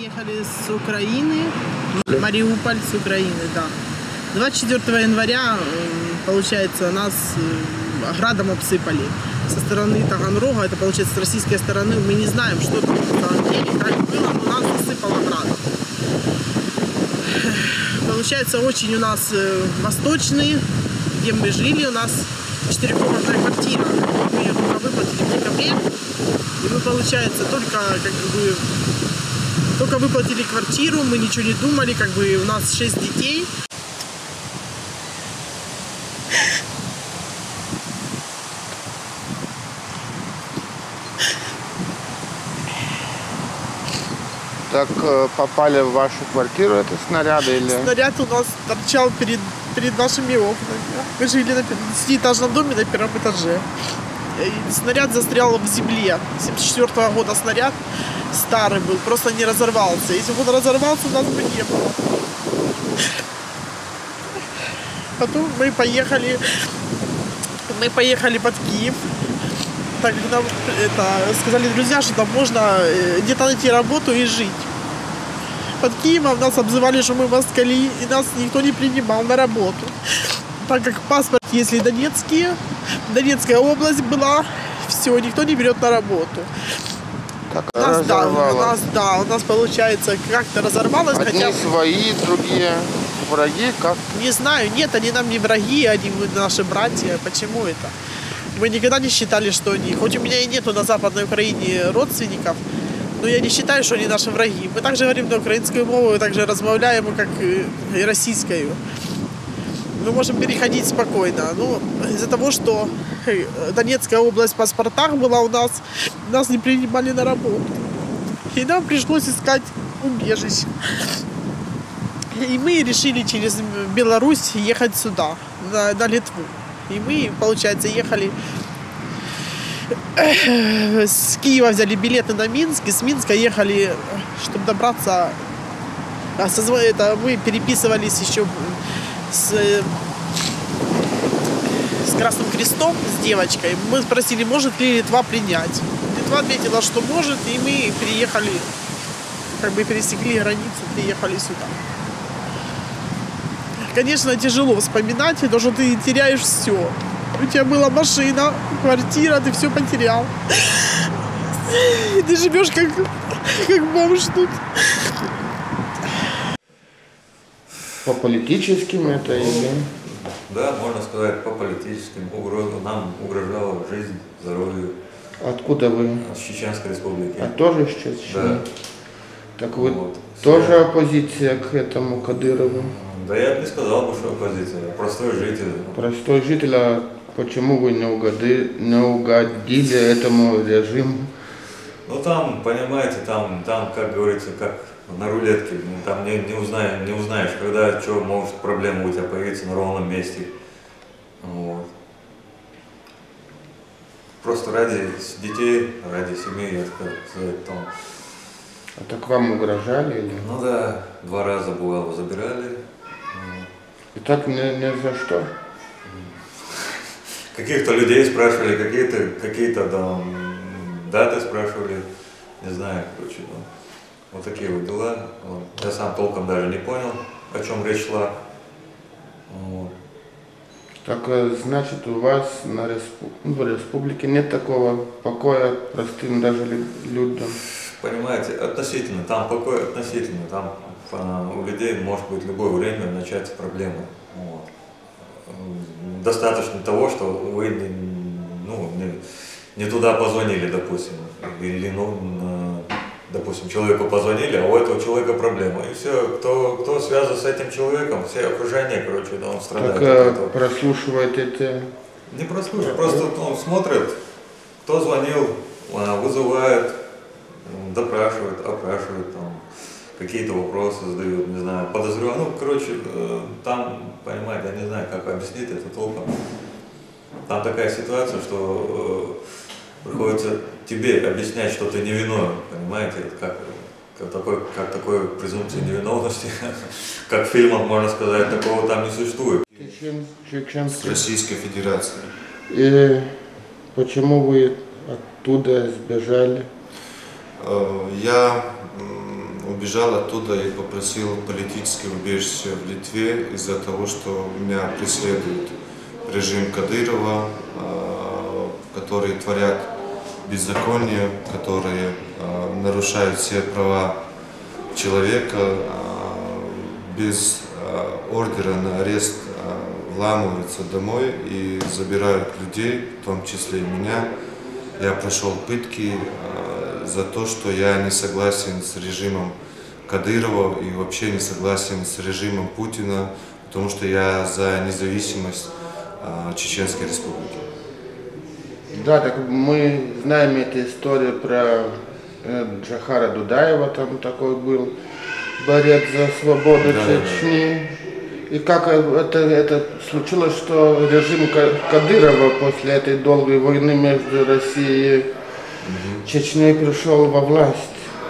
приехали с Украины, Мариуполь с Украины, да. 24 января, получается, нас градом обсыпали со стороны Таганрога, это получается с российской стороны. Мы не знаем, что там на самом деле, как было, но нас засыпало градом. Получается, очень у нас восточный, где мы жили, у нас 4-комнатная квартира. Мы ее только выплатили в декабре. И мы, получается, только выплатили квартиру, мы ничего не думали, у нас 6 детей. Так попали в вашу квартиру это снаряды или? Снаряд у нас торчал перед нашими окнами. Мы жили на 10-этажном доме на первом этаже. И снаряд застрял в земле. 74-го года снаряд старый был, просто не разорвался. Если бы он разорвался, нас бы не было. Потом мы поехали под Киев. Так нам сказали друзья, что там можно где-то найти работу и жить. Под Киевом нас обзывали, что мы москали, и нас никто не принимал на работу. Так как паспорт, если Донецкая область была, все, никто не берет на работу. Так, у нас получается как-то разорвалось. Одни свои, другие враги, как? Не знаю, нет, они нам не враги, они наши братья. Почему это? Мы никогда не считали, что они... Хоть у меня и нету на Западной Украине родственников, но я не считаю, что они наши враги. Мы также говорим на украинскую мову, также размовляем, как и российскую. Мы можем переходить спокойно. Но из-за того, что Донецкая область в паспортах была у нас не принимали на работу. И нам пришлось искать убежище. И мы решили через Беларусь ехать сюда, на Литву. И мы, получается, ехали с Киева, взяли билеты на Минск, и с Минска ехали, чтобы добраться. Мы переписывались еще с Красным Крестом, с девочкой. Мы спросили, может ли Литва принять. Литва ответила, что может, и мы приехали, пересекли границу, приехали сюда. Конечно, тяжело вспоминать, потому что ты теряешь все. У тебя была машина, квартира, ты все потерял. Ты живешь как бомж тут. По политическим это или? Да, можно сказать, по политическим. Нам угрожала жизнь, здоровье. Откуда вы? С Чеченской республики. А тоже с Чечни? Да. Так вы тоже оппозиция к этому Кадырову? Да я бы не сказал, что оппозиция, простой житель. Простой житель, а почему вы не угодили этому режиму? Ну там, понимаете, там как говорится, как на рулетке, там не узнаешь, когда что может проблема у тебя появиться на ровном месте. Вот. Просто ради детей, ради семьи, я сказать, там. А так вам угрожали или? Ну да, 2 раза бывало забирали. И так не за что? Каких-то людей спрашивали, какие-то там даты спрашивали, не знаю, короче, вот такие вот дела. Вот. Я сам толком даже не понял, о чем речь шла. Вот. Так значит, у вас в республике нет такого покоя простым даже людям? Понимаете, относительно, там покой относительно, там у людей может быть в любое время начаться проблема. Вот. Достаточно того, что вы не туда позвонили, допустим, или допустим, человеку позвонили, а у этого человека проблема. И все, кто связан с этим человеком, все окружение, короче, он страдает. Так прослушивает это? Не прослушивает, просто он смотрит, кто звонил, вызывает, допрашивает, опрашивает, там, какие-то вопросы задают, не знаю, подозреваю. Там, понимаете, я не знаю, как объяснить это толком. Там такая ситуация, что приходится тебе объяснять, что ты невиновен, понимаете, как такой презумпции невиновности, как в фильмах, можно сказать, такого там не существует. С Российской Федерации. И почему вы оттуда сбежали? Я убежал оттуда и попросил политическое убежище в Литве из-за того, что меня преследует режим Кадырова, которые творят беззаконие, которые нарушают все права человека, без ордера на арест вламываются домой и забирают людей, в том числе и меня. Я прошел пытки за то, что я не согласен с режимом Кадырова и вообще не согласен с режимом Путина, потому что я за независимость Чеченской Республики. Да, так мы знаем эту историю про Джохара Дудаева, там такой был борец за свободу Чечни. И как это случилось, что режим Кадырова после этой долгой войны между Россией и Чечней пришел во власть?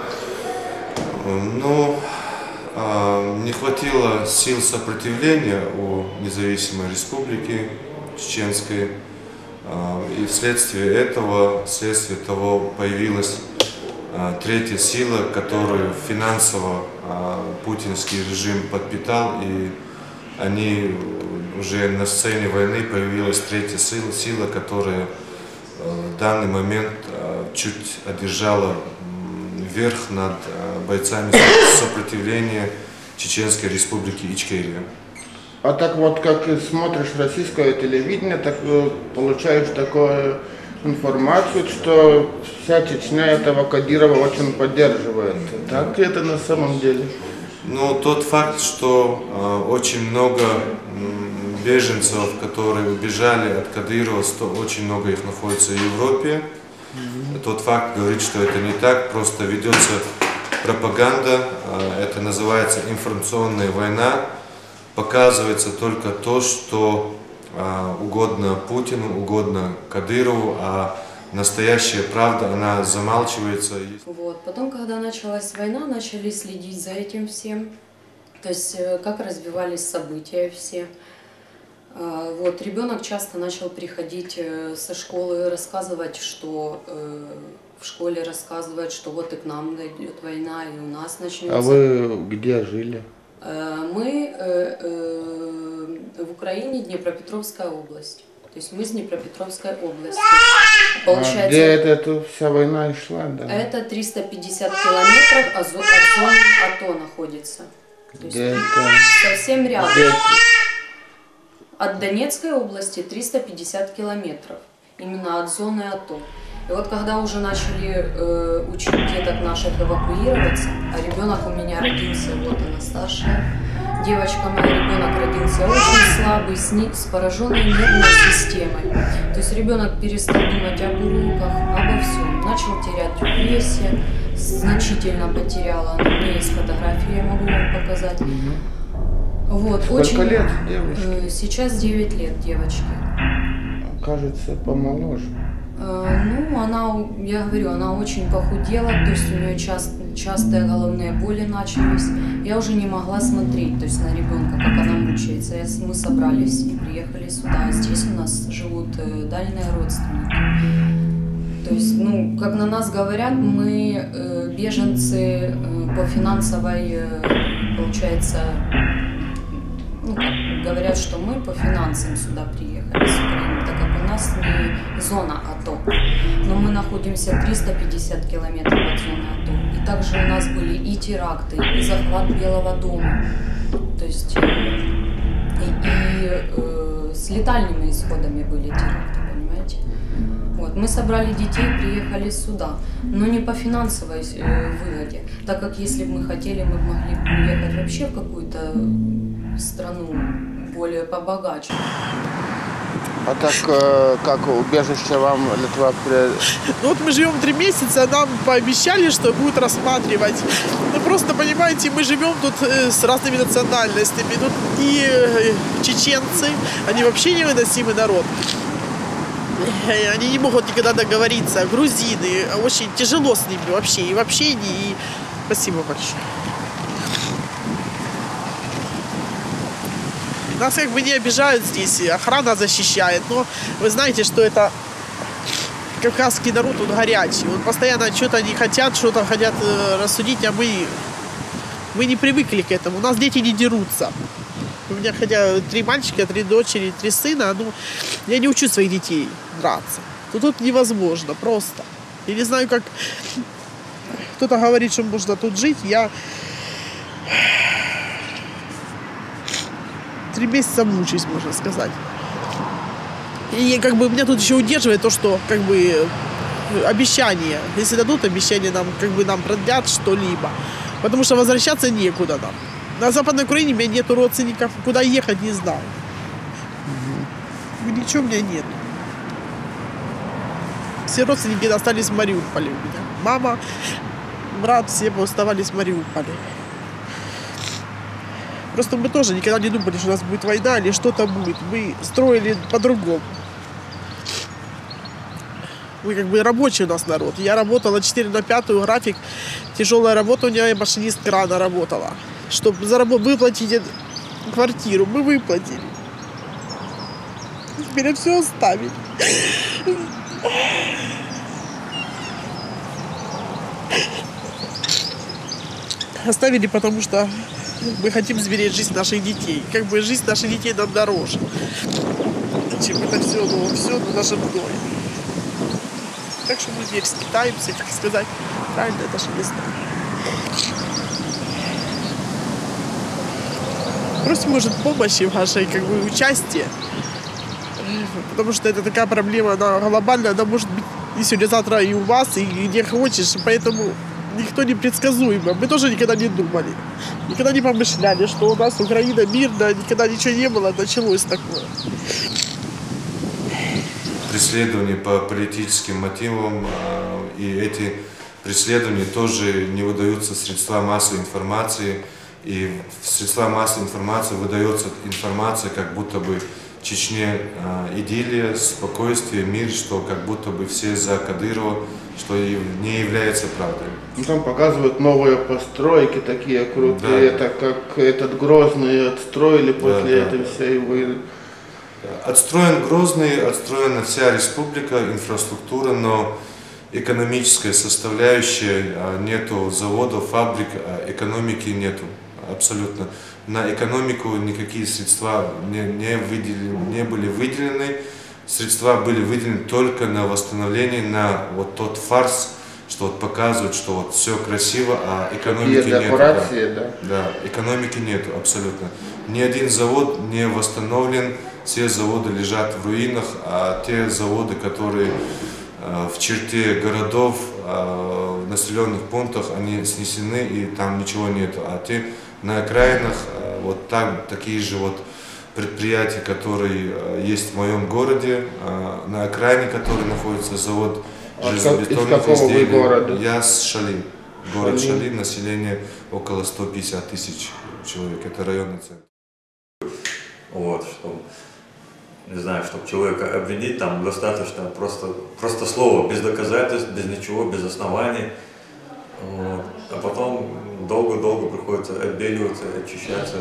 Ну, не хватило сил сопротивления у независимой республики чеченской. И вследствие того появилась третья сила, которую финансово путинский режим подпитал, и они уже на сцене войны появилась третья сила, которая в данный момент чуть одержала верх над бойцами сопротивления Чеченской Республики Ичкерия. А так вот, как смотришь российское телевидение, так получаешь такую информацию, что вся Чечня этого Кадырова очень поддерживает. Так это на самом деле? Ну, тот факт, что очень много беженцев, которые убежали от Кадырова, очень много их находится в Европе. Тот факт говорит, что это не так, просто ведется пропаганда, это называется информационная война. Показывается только то, что угодно Путину, угодно Кадырову, а настоящая правда, она замалчивается. Вот. Потом, когда началась война, начали следить за этим всем, то есть как развивались события все. Вот. Ребенок часто начал приходить со школы, рассказывать, что в школе рассказывают, что вот и к нам идет война, и у нас начнется. А вы где жили? Мы в Украине, Днепропетровская область. То есть мы с Днепропетровской области. Получается, где эта вся война и шла? Да? Это 350 километров от зоны АТО находится. То есть совсем рядом. От Донецкой области 350 километров. Именно от зоны АТО. И вот когда уже начали учить деток наших эвакуироваться, а ребенок у меня родился, вот она старшая девочка моя, ребенок родился очень слабый, с пораженной нервной системой. То есть ребенок перестал думать об уроках, обо всем, начал терять в весе, значительно потеряла. У меня есть фотографии, я могу вам показать. Вот, сколько лет девочке? Сейчас 9 лет девочке. Кажется, помоложе. Ну, она, я говорю, она очень похудела, то есть у нее частые головные боли начались. Я уже не могла смотреть, то есть на ребенка, как она мучается. Мы собрались и приехали сюда. Здесь у нас живут дальние родственники. То есть, ну, как на нас говорят, мы беженцы по финансовой, получается, ну, как говорят, что мы по финансам сюда приехали с Украины, так как у нас не зона АТО, но мы находимся 350 километров от зоны АТО. И также у нас были и теракты, и захват Белого дома, то есть с летальными исходами были теракты, понимаете? Вот. Мы собрали детей, приехали сюда, но не по финансовой выгоде, так как если бы мы хотели, мы могли бы уехать вообще в какую-то страну более побогаче. А так, как убежище вам Литва? Ну вот мы живем 3 месяца, нам пообещали, что будут рассматривать. Ну просто, понимаете, мы живем тут с разными национальностями. Тут и чеченцы, они вообще невыносимый народ. Они не могут никогда договориться. Грузины, очень тяжело с ними вообще. И в общении, и... Спасибо большое. Нас как бы не обижают здесь, охрана защищает, но вы знаете, что это кавказский народ, он горячий, он постоянно что-то не хотят, что-то хотят рассудить, а мы Мы не привыкли к этому. У нас дети не дерутся. У меня хотя 3 мальчика, 3 дочери, 3 сына. Ну, я не учу своих детей драться. Тут невозможно просто. Я не знаю, как кто-то говорит, что можно тут жить. Я 3 месяца мучаюсь, можно сказать. И как бы меня тут еще удерживает то, что как бы обещания. Если дадут обещания, нам как бы нам продлят что-либо. Потому что возвращаться некуда нам. На Западной Украине у меня нету родственников. Куда ехать, не знаю. Ничего у меня нет. Все родственники остались в Мариуполе у меня. Мама, брат, все оставались в Мариуполе. Просто мы тоже никогда не думали, что у нас будет война или что-то будет. Мы строили по-другому. Мы как бы рабочий у нас народ. Я работала 4/5 график. Тяжелая работа у меня, я машинист крана работала. Чтобы выплатить квартиру, мы выплатили. Теперь все оставить. Оставили, потому что мы хотим сберечь жизнь наших детей. Как бы жизнь наших детей нам дороже, чем это все на нашем доме. Так что мы теперь скитаемся, как сказать, правильно, это же не знаю. Просим, может, помощи вашей, как бы, участия. Потому что это такая проблема, она глобальная, она может быть и сегодня-завтра и у вас, и где хочешь, поэтому никто не предсказуемо. Мы тоже никогда не думали, никогда не помышляли, что у нас Украина мирная, никогда ничего не было, началось такое. Преследования по политическим мотивам, и эти преследования тоже не выдаются средства массовой информации, и в средства массовой информации выдается информация, как будто бы в Чечне идиллия, спокойствие, мир, что как будто бы все за Кадырова, что и не является правдой. Ну, там показывают новые постройки такие крутые, Да. это как этот Грозный отстроили после этой всей войны. Отстроен Грозный, отстроена вся республика, инфраструктура, но экономическая составляющая, нету заводов, фабрик, экономики нету абсолютно. На экономику никакие средства не были выделены, средства были выделены только на восстановление, на вот тот фарс, что вот показывают, что вот все красиво, а экономики нет. Декорации, да? Да, экономики нету абсолютно. Ни один завод не восстановлен, все заводы лежат в руинах, а те заводы, которые в черте городов, в населенных пунктах, они снесены и там ничего нету. А те на окраинах, вот там такие же вот предприятия, которые есть в моем городе, на окраине, который находится завод железобетонных изделий. Города? Я с Шали. Город Шали, население около 150 тысяч человек. Это районный центр. Вот, чтобы, не знаю, чтобы человека обвинить, там достаточно просто слово, без доказательств, без ничего, без оснований. Вот. А потом долго-долго приходится отбеливаться, очищаться.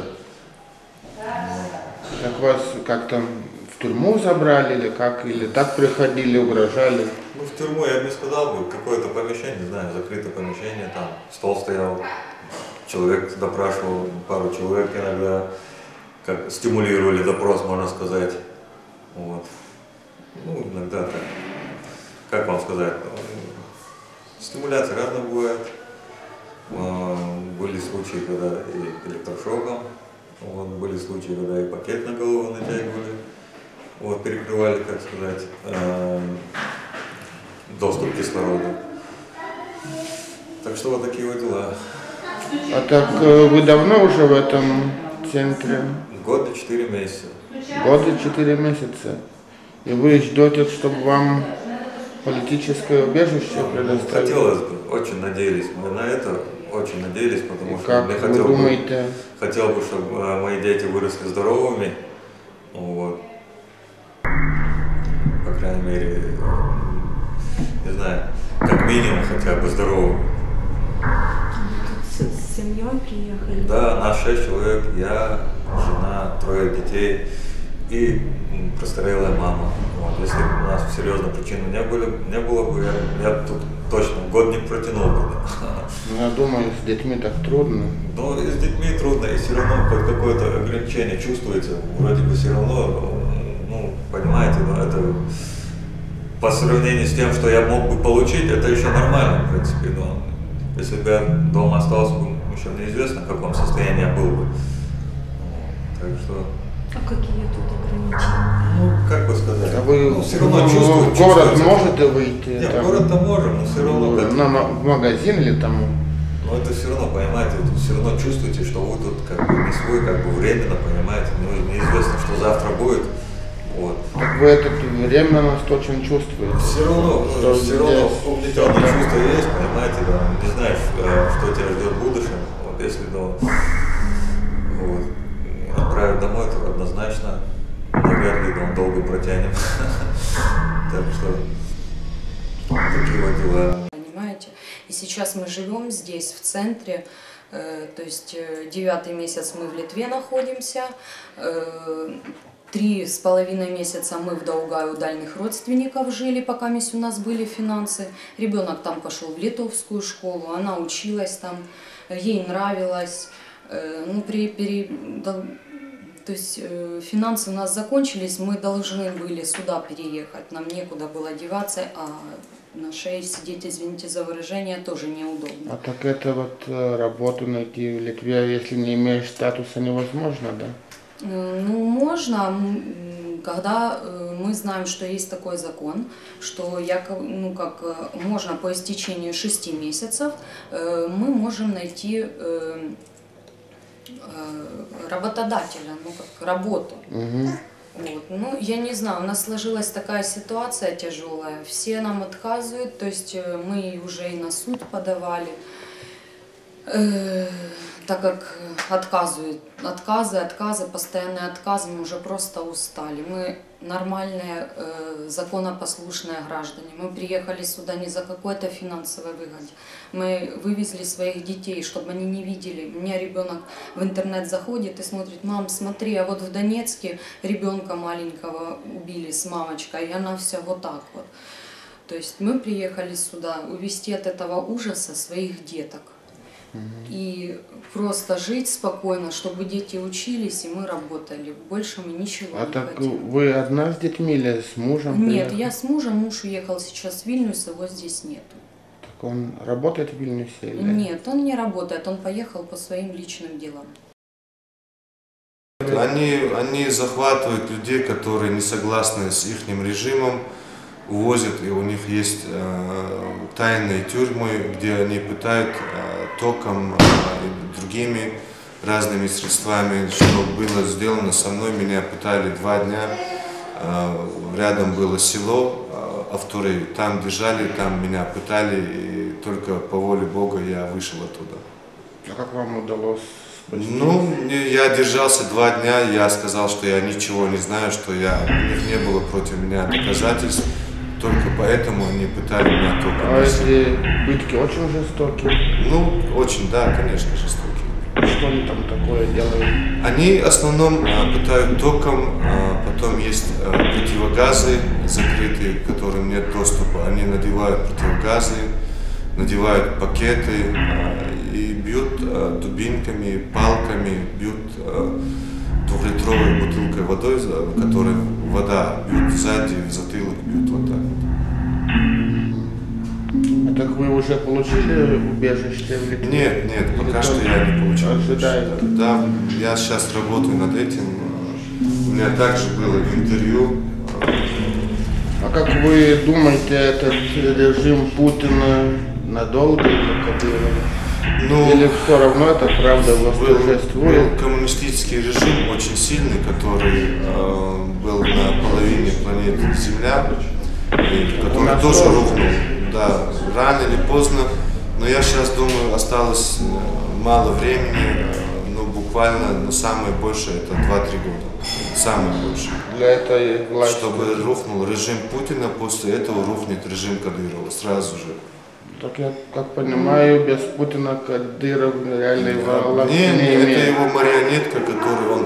Так вас как-то в тюрьму забрали или как? Или так приходили, угрожали? Ну, в тюрьму я бы не сказал, какое-то помещение, не знаю, закрытое помещение, там стол стоял, человек допрашивал, пару человек иногда, как стимулировали допрос, можно сказать. Вот. Ну, иногда так, как вам сказать, стимуляция разная бывает. Были случаи, когда и электрошоком, вот, были случаи, когда и пакет на голову натягивали, вот, перекрывали, как сказать, доступ к кислороду. Так что вот такие вот дела. А так вы давно уже в этом центре? Год и 4 месяца. Год и 4 месяца. И вы ждете, чтобы вам политическое убежище предоставили? Хотелось бы, очень надеялись мы на это, очень надеялись, потому что Как мне вы думаете? хотел бы, чтобы мои дети выросли здоровыми, вот. По крайней мере, не знаю, как минимум хотя бы здоровыми. С семьей приехали? Да, нас 6 человек, я, жена, 3 детей и престарелая мама. Вот. Если бы у нас серьезной причины не было бы, я тут точно год не протянул бы. Я думаю, с детьми так трудно. Но и с детьми трудно, и все равно хоть какое-то ограничение чувствуется. Вроде бы все равно, ну, понимаете, но это по сравнению с тем, что я мог бы получить, это еще нормально, в принципе. Но если бы я дома остался бы, еще неизвестно, в каком состоянии я был бы. Так что... А какие тут ограничения? Ну, как бы сказать, А вы ну, все равно в город можете выйти? Нет, там, в город-то можем, но все равно как... в магазин или там? Но это все равно, понимаете, все равно чувствуете, что вы тут как бы не свой, как бы временно, понимаете, неизвестно, что завтра будет. Вот. Так вы это временно очень чувствуете? Все равно угнетенное чувство есть, понимаете, да, не знаешь, что тебя ждет в будущем. Вот если вот, отправить домой, то однозначно навряд ли долго протянем. Так что такие вот дела. Понимаете? И сейчас мы живем здесь, в центре, то есть 9-й месяц мы в Литве находимся, 3,5 месяца мы в Даугаве у дальних родственников жили, пока у нас были финансы. Ребенок там пошел в литовскую школу, она училась там, ей нравилось. Ну, то есть финансы у нас закончились, мы должны были сюда переехать, нам некуда было деваться, а на шее сидеть, извините за выражение, тоже неудобно. А так это вот работу найти в Литве, если не имеешь статуса, невозможно, да? Ну, можно, когда мы знаем, что есть такой закон, что можно по истечению 6 месяцев мы можем найти работодателя, ну как работу. Угу. Вот. Ну, я не знаю, у нас сложилась такая ситуация тяжелая, все нам отказывают, то есть мы уже и на суд подавали, так как отказы, постоянные отказы, мы уже просто устали. Мы нормальные, законопослушные граждане. Мы приехали сюда не за какой-то финансовой выгодой. Мы вывезли своих детей, чтобы они не видели. У меня ребенок в интернет заходит и смотрит: мам, смотри, а вот в Донецке ребенка маленького убили с мамочкой, и она вся вот так вот. То есть мы приехали сюда увести от этого ужаса своих деток. И просто жить спокойно, чтобы дети учились, и мы работали. Больше мы ничего А не так хотим. вы одна с детьми или с мужем? Нет, приехали? я с мужем, муж уехал сейчас в Вильнюс, его здесь нету. Так он работает в Вильнюсе? Или? Нет, он не работает, он поехал по своим личным делам. Они захватывают людей, которые не согласны с их режимом, увозят, и у них есть тайные тюрьмы, где они пытают током и другими разными средствами. Что было сделано со мной, меня пытали 2 дня, рядом было село, Автуры, там держали, там меня пытали, и только по воле Бога я вышел оттуда. А как вам удалось спасти? Ну, я держался 2 дня, я сказал, что я ничего не знаю, что у них не было против меня доказательств, только поэтому они пытали меня током. А эти пытки очень жестокие? Ну, очень, да, конечно, жестокие. Что они там такое делают? Они в основном пытают током, потом есть противогазы закрытые, к которым нет доступа. Они надевают противогазы, надевают пакеты и бьют дубинками, палками, бьют 2-литровой бутылкой водой, в которой вода бьют сзади, в затылок бьют вот так. А так вы уже получили убежище в Литве? Нет, пока что я не получил. Ожидаете? Да, я сейчас работаю над этим. У меня также было интервью. А как вы думаете, этот режим Путина надолго или Кадырова? Ну, Или все равно это правда восторжествует? был коммунистический режим, очень сильный, который был на половине планеты Земля, и который тоже рухнул. Да, рано или поздно, но я сейчас думаю, осталось мало времени, ну буквально, но самое большее это 2-3 года, самое большее. Для этой власти? Чтобы рухнул режим Путина, после этого рухнет режим Кадырова сразу же. Так я как понимаю, без Путина Кадыров реальной власти Нет, не это имеет. его марионетка, которую он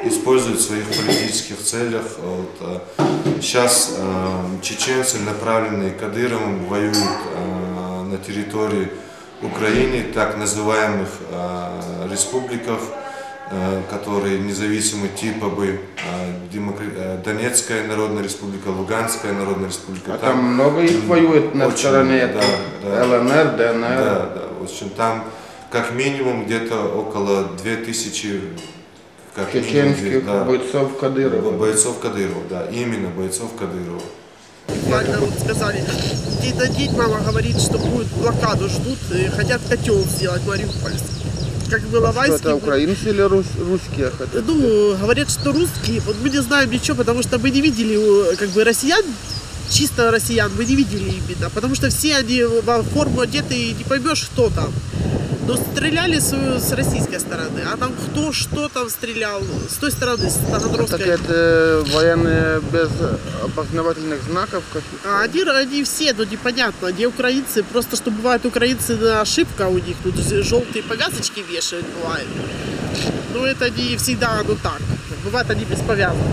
используют в своих политических целях. Вот, сейчас чеченцы, направленные Кадыровым, воюют на территории Украины, так называемых республиках, которые независимы типа бы Донецкая Народная Республика, Луганская Народная Республика. А там много их воюет на стороне ЛНР, ДНР? Да. В общем, там как минимум где-то около 2000 чеченских бойцов Кадырова. Бойцов Кадырова, да, именно бойцов Кадырова. Буквально вот сказали, день на день мама говорит, что будет блокаду ждут, и хотят котел сделать Мариупольский. Как было Что это, украинцы или русские хотят? Ну, говорят, что русские. Вот мы не знаем ничего, потому что мы не видели как бы россиян, чисто россиян мы не видели именно, потому что все они в форму одеты и не поймешь, кто там. Но стреляли с российской стороны, а там кто что там стрелял, с той стороны, с Таганрогской. Так это военные без опознавательных знаков каких-то? Они все, ну непонятно, где украинцы, просто что бывает украинцы, ошибка у них, тут желтые повязочки вешают, бывает. Но это не всегда, ну так, бывает они без повязок.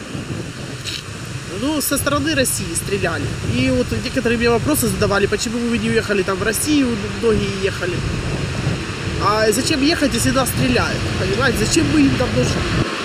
Ну, со стороны России стреляли. И вот некоторые мне вопросы задавали, почему вы не уехали там в Россию, многие ехали. А зачем ехать, если нас стреляют? Понимаете, зачем мы им там нужны?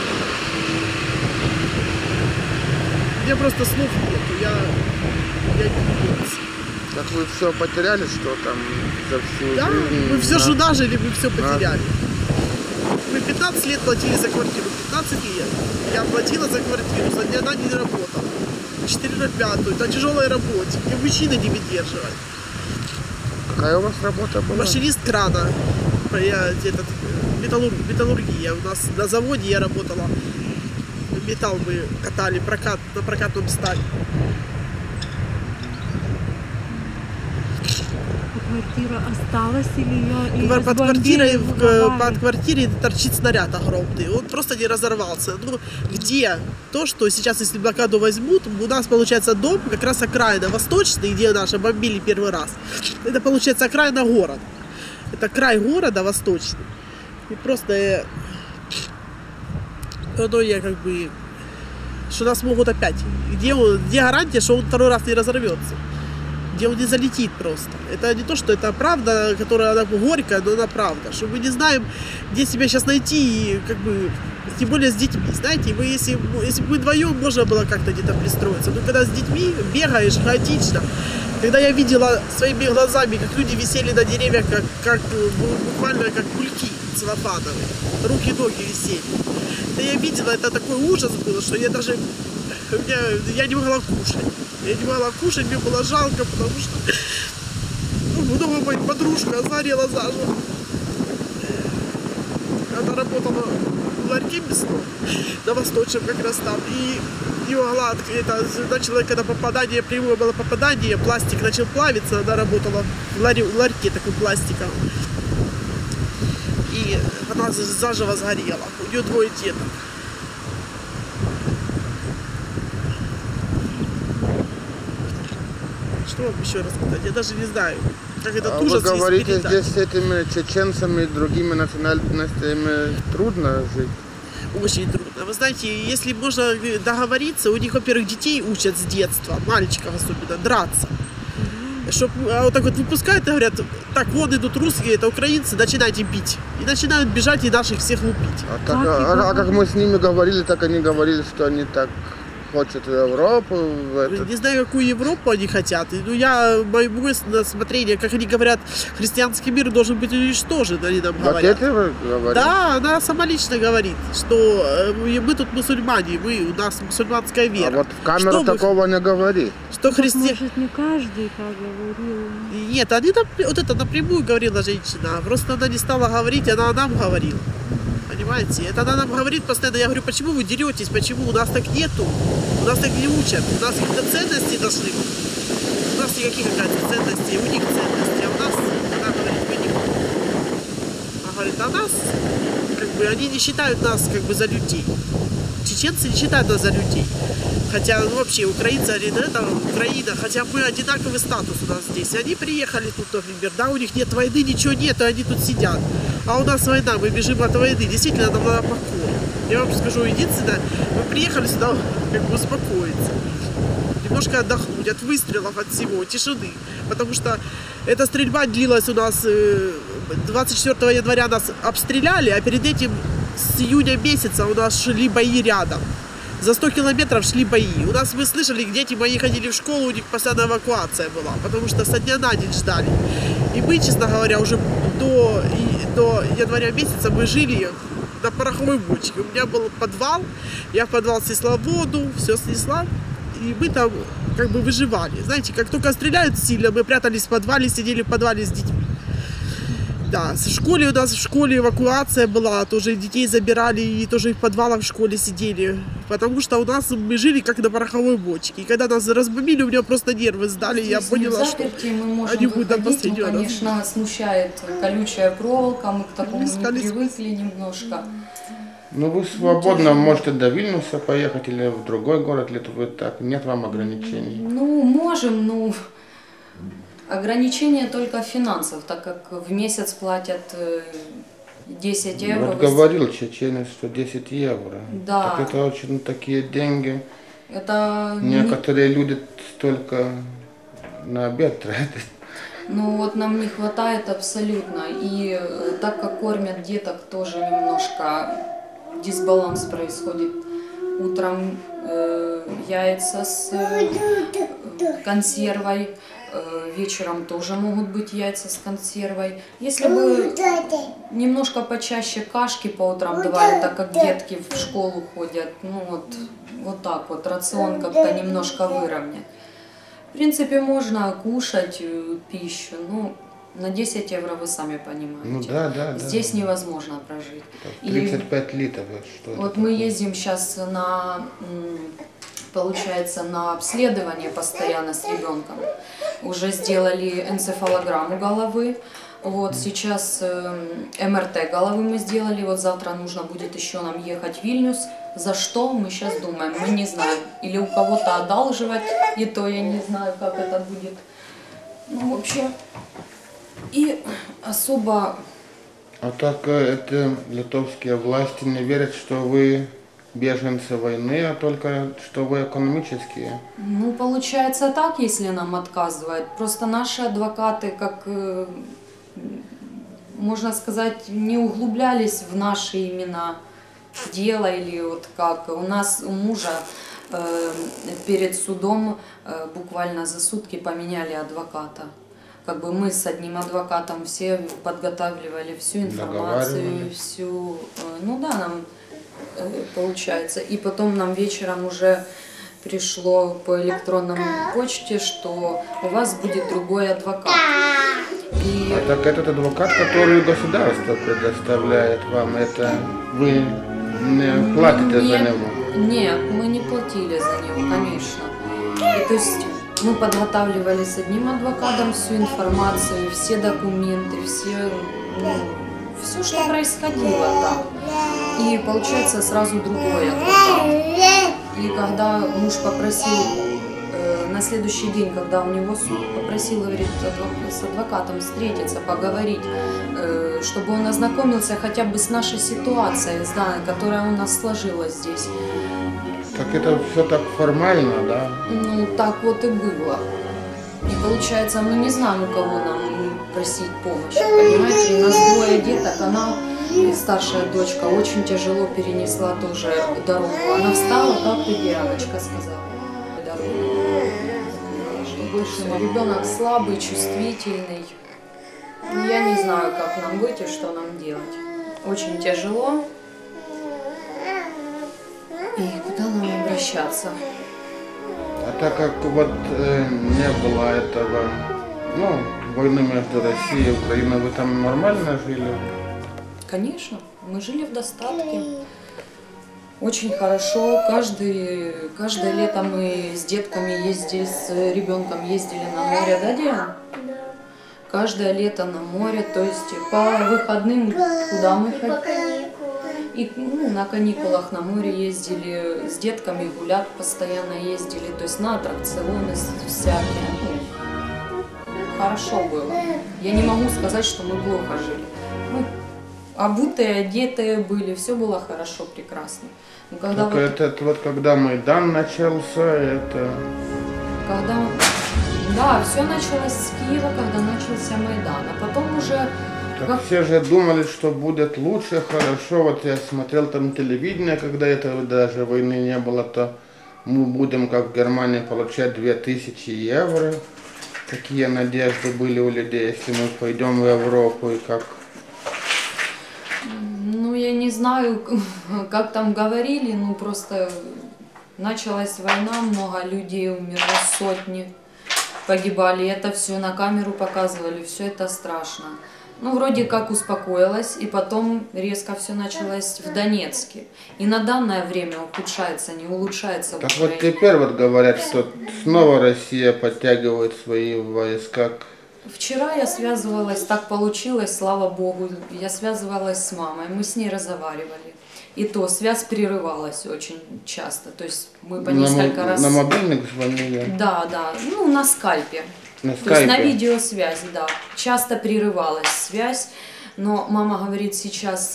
Мне просто слов нету, я не буду. Так вы все потеряли, что там за всю Да, жизнь? мы все же нажили, мы все потеряли. Мы 15 лет платили за квартиру, 15 лет. Я платила за квартиру, за ни одна не работала. 4 на 5, на тяжелой работе, где мужчины не выдерживают. Какая у вас работа была? Машинист крана. Металлургия. У нас на заводе я работала. Металл мы катали на прокатном стале. Квартира осталась или ее Под квартирой торчит снаряд огромный. Он просто не разорвался. Ну, где то, что сейчас, если блокаду возьмут, у нас получается дом, как раз окраина восточный, где наши бомбили первый раз. Это получается окраина города. Это край города восточный. И просто я как бы, что нас могут опять. Где гарантия, что он второй раз не разорвется? Где он не залетит просто. Это не то, что это правда, которая она горькая, но она правда. Что мы не знаем, где себя сейчас найти, и как бы, тем более с детьми. Знаете, если бы мы вдвоем, можно было как-то где-то пристроиться. Но когда с детьми бегаешь хаотично, когда я видела своими глазами, как люди висели на деревьях, буквально как кульки целлофановые, руки-ноги висели. Это я видела, это такой ужас был, что я не могла кушать. Я не могла кушать, мне было жалко, потому что дома моя подружка сгорела заживо. Она работала в ларьке мясном, на Восточном как раз там. И не могла, начало, когда попадание, прямое было попадание, пластик начал плавиться, она работала в ларьке такой пластиковый. И она заживо сгорела. У нее 2 деток. Что вам еще рассказать? Я даже не знаю, как этот ужас. Вы говорите, передать. здесь с этими чеченцами и другими национальностями трудно жить? Очень трудно. Вы знаете, если можно договориться, у них, во-первых, детей учат с детства, мальчиков особенно, драться. Вот так вот выпускают и говорят, так, вон идут русские, это украинцы, начинайте бить. И начинают бежать и наших всех лупить. А как мы с ними говорили, так они говорили, что они так хотят в Европу. Не знаю, какую Европу они хотят. Ну, мое смотрение, как они говорят, христианский мир должен быть уничтожен, они нам говорят. Вот это вы говорите? Да, она сама лично говорит, что мы тут мусульмане, у нас мусульманская вера. А вот в камеру такого не говори. Что Может, не каждый так говорил. Нет, вот это напрямую говорила женщина. Просто она не стала говорить, она нам говорила. Понимаете? Это она нам говорит постоянно. Я говорю, почему вы деретесь? Почему? У нас так нету. У нас так не учат. У нас какие-то ценности дошли. У нас никаких ценностей, у них ценности. А у нас, она говорит, мы не можем. Она говорит, а нас, как бы, они не считают нас как бы за людей. Чеченцы не считают нас за людей. Хотя, ну, вообще, украинцы, они, это Украина, хотя мы одинаковый статус у нас здесь. Они приехали тут, например, да, у них нет войны, ничего нет, и они тут сидят. А у нас война, мы бежим от войны, действительно, нам надо покой. Я вам скажу, единственное, мы приехали сюда как бы успокоиться, немножко отдохнуть от выстрелов, от всего, тишины. Потому что эта стрельба длилась у нас 24 января нас обстреляли, а перед этим с июня месяца у нас шли бои рядом. За 100 километров шли бои. У нас, вы слышали, дети мои ходили в школу, у них постоянная эвакуация была, потому что со дня на день ждали. И мы, честно говоря, уже до января месяца мы жили на пороховой бочке. У меня был подвал, я в подвал снесла воду, все снесла, и мы там как бы выживали. Знаете, как только стреляют сильно, мы прятались в подвале, сидели в подвале с детьми. Да, в школе у нас эвакуация была, тоже детей забирали и тоже в подвалах в школе сидели, потому что у нас мы жили как на пороховой бочке. И когда нас разбомбили, у меня просто нервы сдали, я поняла, что они будут до последнего. Ну, конечно, смущает колючая проволока, мы к такому не привыкли немножко. Ну, вы свободно можете до Вильнюса поехать или в другой город, или вы так, нет вам ограничений? Ну, можем, но ограничение только финансов, так как в месяц платят 10 евро. Вот говорил чеченец, что 10 евро. Да. Так это очень такие деньги. Это некоторые люди столько на обед тратят. Ну вот нам не хватает абсолютно. И так как кормят деток, тоже немножко дисбаланс происходит. Утром яйца с консервой, вечером тоже могут быть яйца с консервой. Если бы немножко почаще кашки по утрам давали, так как детки в школу ходят, ну вот так вот, рацион как-то немножко выровнять. В принципе, можно кушать пищу, ну, на 10 евро вы сами понимаете. Ну да. Здесь невозможно прожить. 35 литров. Что вот мы ездим сейчас получается, на обследование постоянно с ребенком. Уже сделали энцефалограмму головы. Вот сейчас МРТ головы мы сделали. Вот завтра нужно будет еще нам ехать в Вильнюс. За что, мы сейчас думаем, мы не знаем. Или у кого-то одалживать, и то я не знаю, как это будет. Ну, вообще, и особо... А так это литовские власти не верят, что вы беженцы войны, а только что вы экономические? Ну, получается так, если нам отказывают. Просто наши адвокаты, как, можно сказать, не углублялись в наши имена дело или вот как. У нас у мужа перед судом буквально за сутки поменяли адвоката. Как бы мы с одним адвокатом все подготавливали всю информацию, всю, ну да, нам получается. И потом нам вечером уже пришло по электронному почте, что у вас будет другой адвокат. И... А так этот адвокат, который государство предоставляет вам, это вы не платите за него? Нет, мы не платили за него, конечно. И, то есть мы подготавливали с одним адвокатом всю информацию, все документы, все, что происходило там. И получается сразу другой адвокат. И когда муж попросил, на следующий день, когда у него суд, попросил, говорит, с адвокатом встретиться, поговорить, чтобы он ознакомился хотя бы с нашей ситуацией, с данной, которая у нас сложилась здесь. Так это все так формально, да? Ну, так вот и было. И получается, мы не знаем, у кого нам просить помощи, понимаете? У нас двое деток, она, старшая дочка, очень тяжело перенесла тоже дорогу. Она встала, как ты, девочка, сказала, дорогу. Что больше ребенок слабый, чувствительный. Я не знаю, как нам быть и что нам делать. Очень тяжело. И куда нам обращаться? А так как вот не было этого, войны между Россией и Украиной, вы там нормально жили? Конечно, мы жили в достатке. Очень хорошо. Каждое лето мы с детками ездили, с ребенком ездили на море, да, Диана? Да. Каждое лето на море, то есть по выходным куда мы ходили? И на каникулах на море ездили, с детками гулять постоянно ездили, то есть на аттракционы всякие. Хорошо было. Я не могу сказать, что мы плохо жили. Мы обутые, одетые были, все было хорошо, прекрасно. Но когда Так это вот когда Майдан начался, это... когда, да, все началось с Киева, когда начался Майдан, а потом уже... Так все же думали, что будет лучше, хорошо. Вот я смотрел там телевидение, когда этого даже войны не было, то мы будем, как в Германии, получать 2000 евро. Какие надежды были у людей, если мы пойдем в Европу и как... Ну, я не знаю, как там говорили, ну, просто началась война, много людей умерло, сотни погибали, это все на камеру показывали, все это страшно. Ну, вроде как успокоилась, и потом резко все началось в Донецке. И на данное время ухудшается, не улучшается. Так вот теперь вот говорят, что снова Россия подтягивает свои войска. Вчера я связывалась, так получилось, слава богу, я связывалась с мамой, мы с ней разговаривали. И то связь прерывалась очень часто, то есть мы по несколько раз... На мобильник звонили? Да, да, ну на скайпе. На То есть на скайпе? видеосвязи, да. Часто прерывалась связь, но мама говорит сейчас,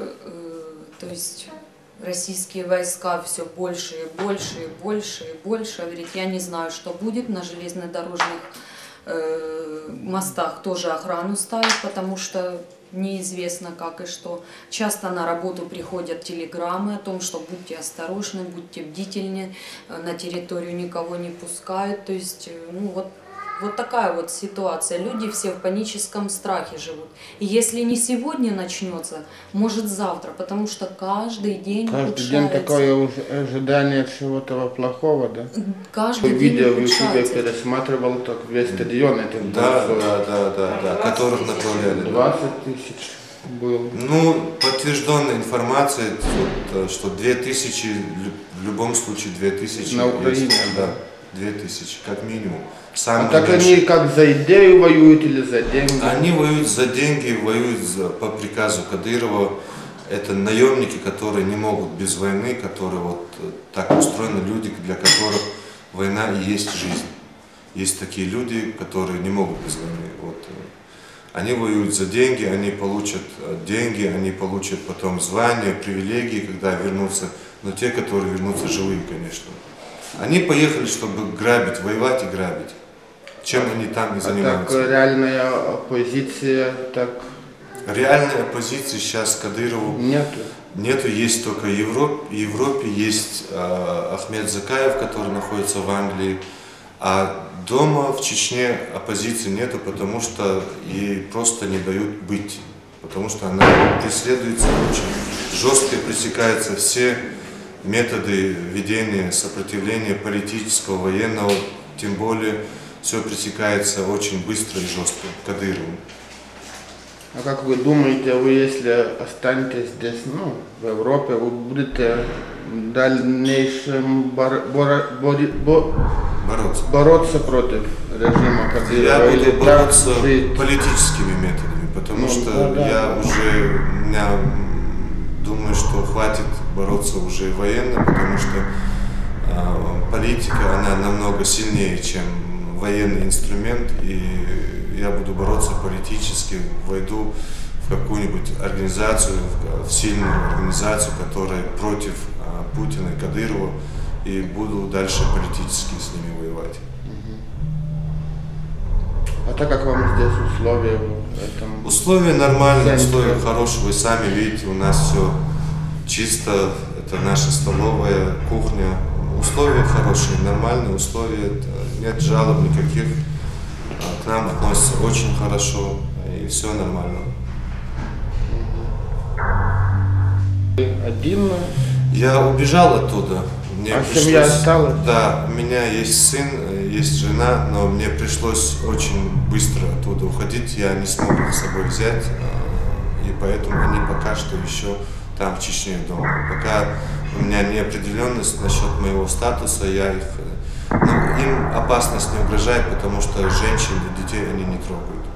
то есть российские войска все больше и больше и больше и больше. Говорит, я не знаю, что будет на железнодорожных мостах, тоже охрану ставят, потому что неизвестно как и что. Часто на работу приходят телеграммы о том, что будьте осторожны, будьте бдительны, на территорию никого не пускают. То есть, ну вот такая вот ситуация. Люди все в паническом страхе живут. И если не сегодня начнется, может завтра, потому что каждый день Каждый день такое ожидание чего-то плохого, да? Каждый день Видео в YouTube ухудшается. пересматривал, так весь стадион этим Да, большой. да, которых направляли. 20 тысяч был. Ну, подтвержденная информация, что 2000, в любом случае 2000. На Украине, есть, да. 2000, как минимум. Самое Так меньшее. они как за идею воюют или за деньги? Они воюют за деньги, воюют по приказу Кадырова. Это наемники, которые не могут без войны, которые вот так устроены, люди, для которых война и есть жизнь. Есть такие люди, которые не могут без войны. Вот. Они воюют за деньги, они получат деньги, они получат потом звания, привилегии, когда вернутся, но те, которые вернутся живые, конечно. Они поехали, чтобы грабить, воевать и грабить. Чем они там и занимаются. Так реальная оппозиция, так Реальной оппозиции сейчас Кадырову нету. нету, есть только в Европе есть Ахмед Закаев, который находится в Англии, а дома в Чечне оппозиции нету, потому что ей просто не дают быть, потому что она преследуется очень жестко, пресекаются все методы ведения сопротивления политического, военного, тем более все пресекается очень быстро и жестко Кадыровым. А как вы думаете, вы если останетесь здесь, ну, в Европе, вы будете в дальнейшем бороться против режима Кадырова? Я буду или бороться так жить? политическими методами, потому Ну, что да. я уже думаю, что хватит бороться уже военно, потому что политика, она намного сильнее, чем военный инструмент, и я буду бороться политически, войду в какую-нибудь организацию, в сильную организацию, которая против Путина и Кадырова, и буду дальше политически с ними воевать. А так как вам здесь условия в этом? Условия нормальные, Центре. условия хорошие, вы сами видите, у нас все чисто, это наша столовая, кухня. Условия хорошие, нормальные условия, нет жалоб никаких, к нам относятся очень хорошо, и все нормально. Один? Я убежал оттуда. Мне А семья осталась? Да, у меня есть сын, есть жена, но мне пришлось очень быстро оттуда уходить. Я не смог их с собой взять, и поэтому они пока что еще там, в Чечне, дома. Пока у меня неопределенность насчет моего статуса, я их, ну, им опасность не угрожает, потому что женщин и детей они не трогают.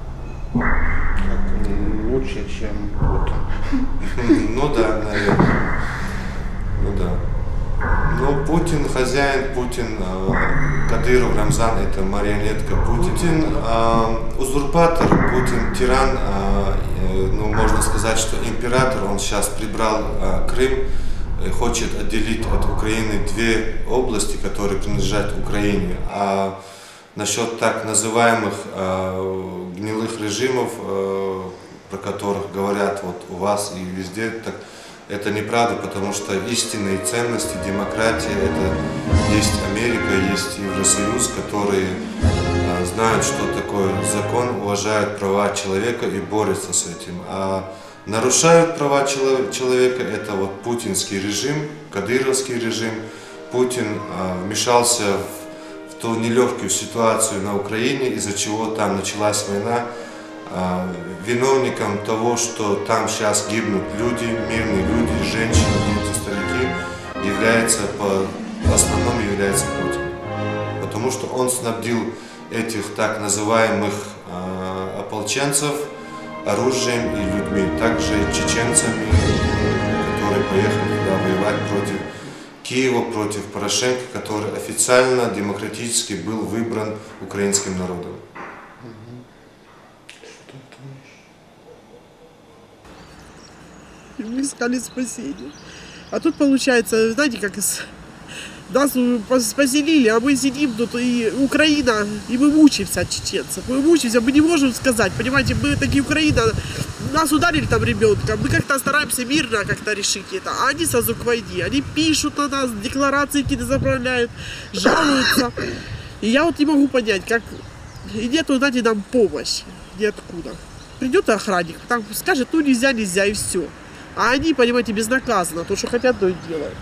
Лучше, чем Путин. Ну да, наверное. Ну да. Ну, Путин хозяин, Путин, Кадыров, Рамзан — это марионетка. Путин узурпатор, Путин тиран, ну, можно сказать, что император, он сейчас прибрал Крым, хочет отделить от Украины 2 области, которые принадлежат Украине. А насчет так называемых гнилых режимов, про которых говорят вот у вас и везде, так это неправда, потому что истинные ценности, демократия, это есть Америка, есть Евросоюз, которые знают, что такое закон, уважают права человека и борются с этим. А нарушают права человека, это вот путинский режим, кадыровский режим. Путин вмешался в ту нелегкую ситуацию на Украине, из-за чего там началась война. Виновником того, что там сейчас гибнут люди, мирные люди, женщины, дети, старики, в основном является Путин. Потому что он снабдил этих так называемых ополченцев оружием и людьми, также чеченцами, которые поехали туда воевать против Киева, против Порошенко, который официально, демократически был выбран украинским народом. Мы искали спасения. А тут получается, знаете, как нас поселили, а мы сидим тут, и Украина, и мы мучаемся от чеченцев. Мы мучаемся, мы не можем сказать, понимаете, мы такие Украина, нас ударили там ребенка, мы как-то стараемся мирно как-то решить это, а они сразу к войне, они пишут на нас, декларации какие-то заправляют, жалуются. И я вот не могу понять, как, и нету, знаете, нам помощи, ниоткуда. Придет охранник, там скажет, ну нельзя, нельзя, и все. А они, понимаете, безнаказанно, то, что хотят, то и делают.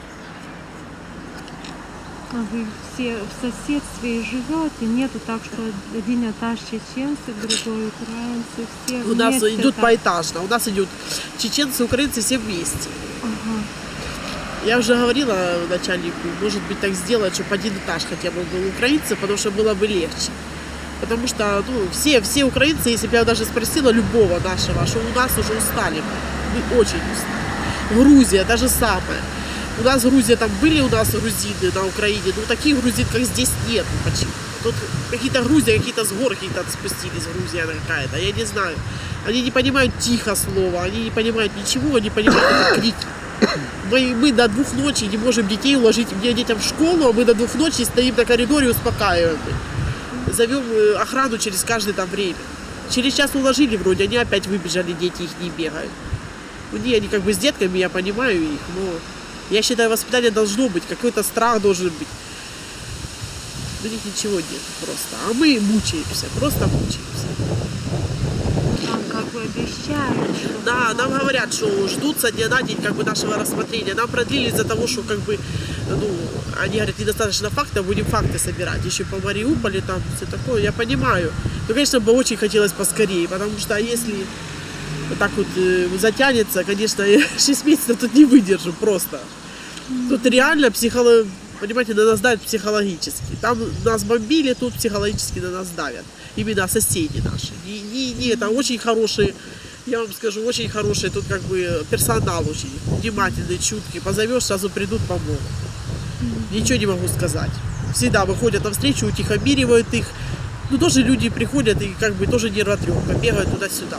А вы все в соседстве и живете? Нету так, что один этаж чеченцы, другой украинцы, все У нас вместе идут так? поэтажно, у нас идут чеченцы, украинцы, все вместе. Ага. Я уже говорила начальнику, может быть, так сделать, чтобы один этаж хотя бы был украинцев, потому что было бы легче. Потому что ну, все украинцы, если бы я даже спросила любого нашего, что у нас уже устали, мы очень устали. Грузия, та же самое. У нас Грузия, там были у нас грузины на Украине, но таких грузин, как здесь, нет почему. Тут какие-то Грузии, какие-то с гор какие-то спустились, Грузия какая-то, я не знаю. Они не понимают тихо слова, они не понимают ничего, они понимают только крики. Мы до 2 ночи не можем детей уложить, мне детям в школу, а мы до 2 ночи стоим на коридоре и успокаиваем. Зовем охрану через каждое там время. Через час уложили вроде, они опять выбежали, дети их не бегают. Они как бы с детками, я понимаю их, но я считаю, воспитание должно быть, какой-то страх должен быть. У них ничего нет просто. А мы мучаемся, просто мучаемся. Нам как бы обещают, что... Да, нам говорят, что ждут со дня на день как бы нашего рассмотрения. Нам продлили из-за того, что как бы, ну, они говорят, недостаточно фактов, будем факты собирать. Еще по Мариуполю, там все такое, я понимаю. Но, конечно, бы очень хотелось поскорее, потому что если вот так вот затянется, конечно, 6 месяцев тут не выдержу просто. Тут реально понимаете, на нас давят психологически. Там нас бомбили, тут психологически на нас давят. Именно соседи наши. Не это очень хорошие, я вам скажу, очень хороший тут как бы персонал очень внимательный, чуткий. Позовешь, сразу придут, помогут. Ничего не могу сказать. Всегда выходят навстречу, утихомиривают их. Ну тоже люди приходят и как бы тоже нервотрепка, бегают туда-сюда.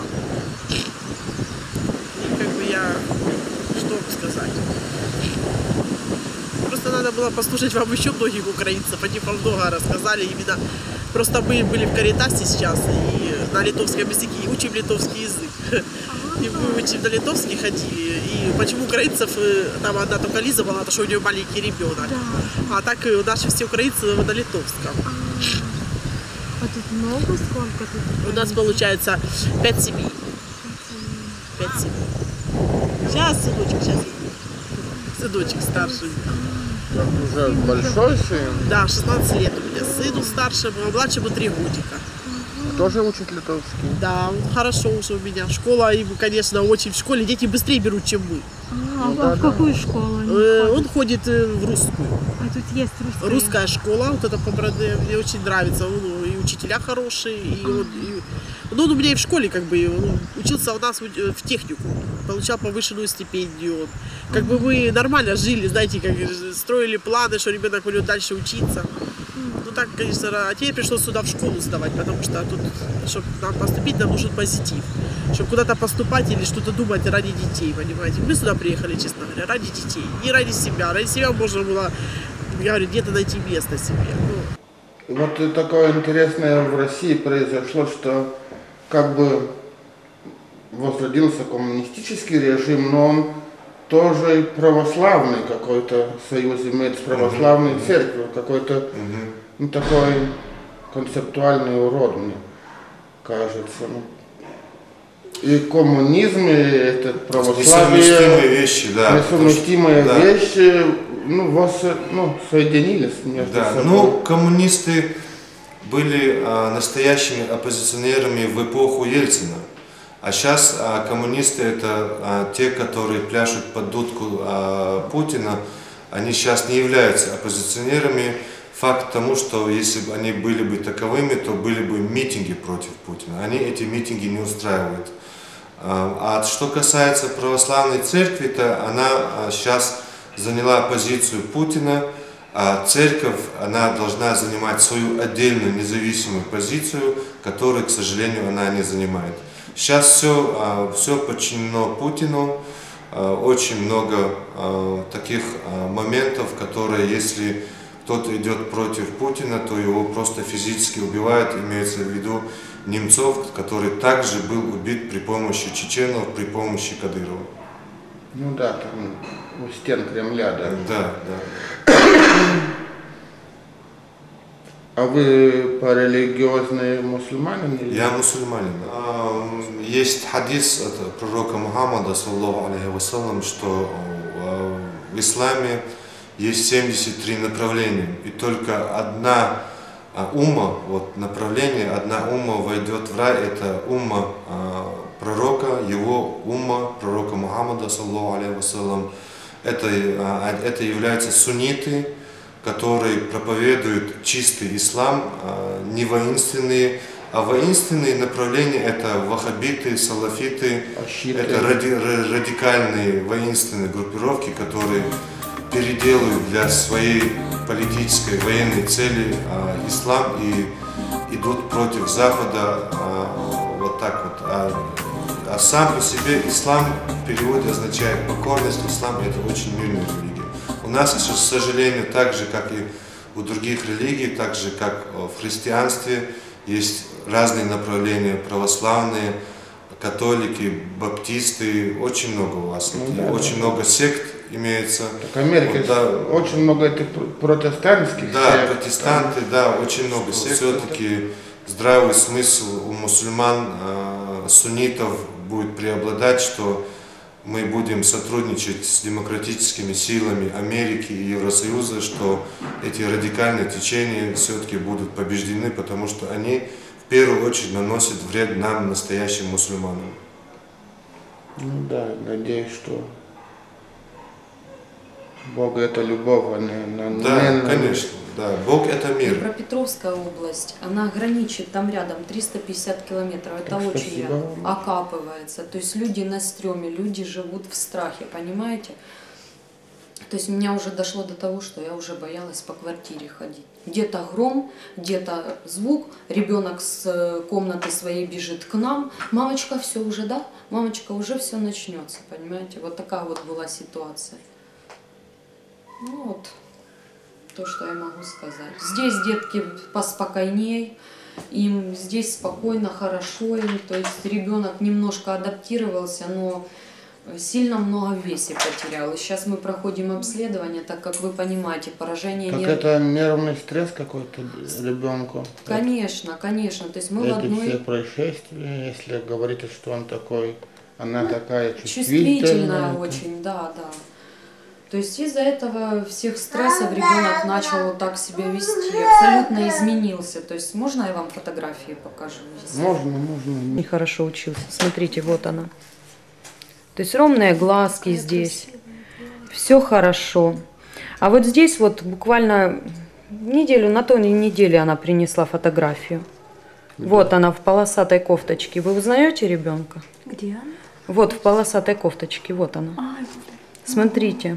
И как бы я, что вам сказать. Просто надо было послушать вам еще многих украинцев, они вам много рассказали именно. Просто мы были в Каритасе сейчас и на литовском языке, и учим литовский язык. И мы учим на литовский ходили. И почему украинцев, там одна только Лиза была, потому что у нее маленький ребенок. А так наши все украинцы на литовском. А тут много? Сколько тут? У нас получается 5 семей. 5 семей. Сейчас, сыночек, сейчас. Сыночек старший. Уже большой сын? Да, 16 лет у меня сыну старшему, а младшему 3 годика. Тоже учит литовский? Да, он хорошо уже у меня. Школа, ему, конечно, очень в школе дети быстрее берут, чем мы. А в какую школу они Он ходят? ходит в русскую. А тут есть русская? Русская школа, вот это мне очень нравится. И учителя хорошие, и он, ну, он у меня и в школе как бы, он учился у нас в технику, получал повышенную стипендию. Как бы мы нормально жили, знаете, как строили планы, что ребенок будет дальше учиться. Ну так, конечно, а теперь пришлось сюда в школу сдавать, потому что тут, чтобы нам поступить, нам нужен позитив. чтобы куда-то поступать или что-то думать ради детей, понимаете. Мы сюда приехали, честно говоря, ради детей, не ради себя. Ради себя можно было, я говорю, где-то найти место себе. Ну. Вот такое интересное в России произошло, что как бы возродился коммунистический режим, но он тоже православный какой-то союз имеет с православной церковью, какой-то ну, такой концептуальный урод, мне кажется. Ну. И коммунизм, и это православие, несовместимые вещи, да. Несовместимые да. вещи, соединились между собой. Ну, коммунисты были настоящими оппозиционерами в эпоху Ельцина. А сейчас коммунисты это те, которые пляшут под дудку Путина. Они сейчас не являются оппозиционерами. Факт тому, что если бы они были бы таковыми, то были бы митинги против Путина. Они эти митинги не устраивают. А что касается православной церкви, то она сейчас заняла позицию Путина, а церковь она должна занимать свою отдельную независимую позицию, которую, к сожалению, она не занимает. Сейчас все подчинено Путину, очень много таких моментов, которые, если кто-то идет против Путина, то его просто физически убивают, имеется в виду Немцов, который также был убит при помощи чеченцев, при помощи Кадырова. Ну да, там у стен Кремля, да. Да, да. А вы по религиозный мусульманин? Я мусульманин. Есть хадис от пророка Мухаммада, саллаллаху алейхи вассалям, что в исламе есть 73 направления, и только одна умма, вот направление, одна умма войдет в рай, это умма пророка, его умма, пророка Мухаммада, саллаллаху алейхи вассалям. Это являются сунниты, которые проповедуют чистый ислам, не воинственные, а воинственные направления это ваххабиты, салафиты, это радикальные воинственные группировки, которые переделывают для своей политической военной цели ислам и идут против Запада вот так вот. А сам по себе ислам в переводе означает покорность, ислам это очень мирная религия. У нас, к сожалению, так же, как и у других религий, так же, как в христианстве, есть разные направления, православные, католики, баптисты, очень много у вас, очень много сект имеется. Так Америка, да, очень много этих протестантских да, сект. Протестанты, да, очень много сект. Все-таки здравый смысл у мусульман, суннитов будет преобладать, что мы будем сотрудничать с демократическими силами Америки и Евросоюза, что эти радикальные течения все-таки будут побеждены, потому что они в первую очередь наносят вред нам, настоящим мусульманам. Ну да, надеюсь, что Бог это любовь, а не... Да, конечно, да, Бог это мир. Днепропетровская область, она граничит там рядом 350 километров, это Так, очень рядом, окапывается, то есть люди на стреме, люди живут в страхе, понимаете? То есть меня уже дошло до того, что я уже боялась по квартире ходить. Где-то гром, где-то звук, ребенок с комнаты своей бежит к нам, мамочка, все уже, да? Мамочка, уже все начнется, понимаете? Вот такая вот была ситуация. Ну вот, то, что я могу сказать. Здесь детки поспокойней, им здесь спокойно, хорошо им, то есть ребенок немножко адаптировался, но сильно много в весе потерял. И сейчас мы проходим обследование, так как вы понимаете, поражение Так нервов. это нервный стресс какой-то ребенку? Конечно, конечно. То есть мы в Это одной... все происшествия, если говорите, что он такой, она такая Чувствительная чувствительная. очень, да, да. То есть из-за этого всех стрессов ребенок начал вот так себя вести, абсолютно изменился. То есть можно я вам фотографии покажу? Если... Можно. Нехорошо учился. Смотрите, вот она. То есть ровные глазки здесь. Все хорошо. А вот здесь вот буквально на той неделе она принесла фотографию. Вот она в полосатой кофточке. Вы узнаете ребенка? Где она? Вот в полосатой кофточке, вот она. Смотрите.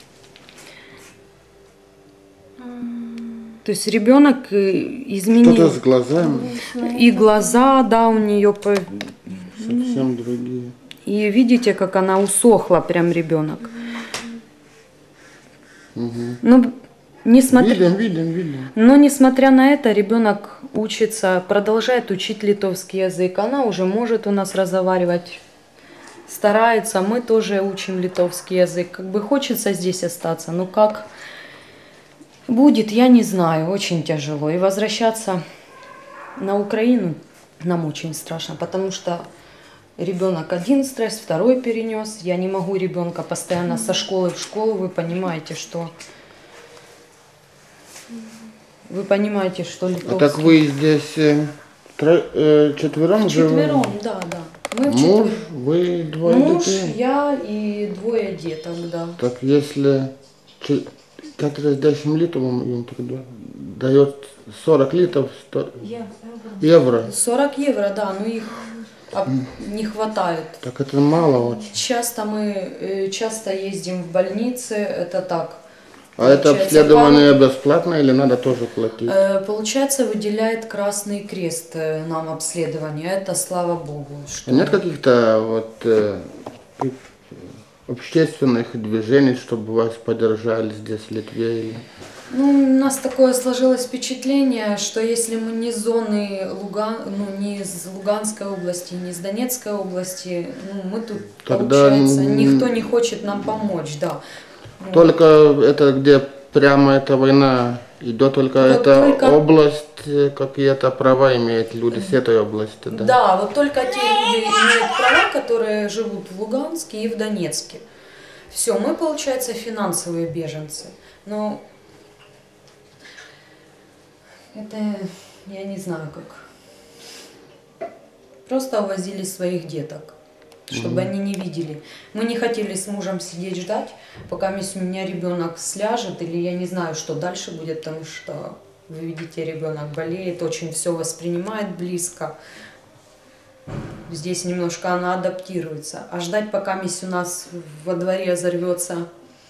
То есть ребенок изменил. Что-то с глазами. И глаза, да, у нее совсем другие. И видите, как она усохла, прям ребенок. Ну, несмотря... Видим. Но несмотря на это, ребенок учится, продолжает учить литовский язык. Она уже может у нас разговаривать, старается. Мы тоже учим литовский язык. Как бы хочется здесь остаться, но как будет, я не знаю, очень тяжело. И возвращаться на Украину нам очень страшно, потому что ребенок один стресс, второй перенес. Я не могу ребенка постоянно со школы в школу. Вы понимаете, что литовский... А так вы здесь четвером живете? Четвером, да. Мы Муж, вчетвером. вы двое Муж, детей? я и двое деток, да. Так если 40 литров им тогда дает 40 литров 100 евро. 40 евро, да, но их не хватает. Так это мало очень. Часто ездим в больницы, это так. А это обследование бесплатно или надо тоже платить? Получается, выделяет Красный Крест нам обследование. Это слава Богу. Что... А нет каких-то общественных движений, чтобы вас поддержали здесь в Литве? Или... Ну, у нас такое сложилось впечатление, что если мы не зоны не из Луганской области, не из Донецкой области, мы тут, тогда... получается, никто не хочет нам помочь, да. Только это где прямо эта война идет, только эта область, какие-то права имеют люди с этой области, да? Да, вот только те люди имеют права, которые живут в Луганске и в Донецке. Все, мы, получается, финансовые беженцы. Но это, я не знаю как. Просто увозили своих деток, чтобы они не видели. Мы не хотели с мужем сидеть ждать, пока у меня ребенок сляжет, или я не знаю, что дальше будет, потому что, вы видите, ребенок болеет, очень все воспринимает близко. Здесь немножко она адаптируется. А ждать, пока у нас во дворе взорвется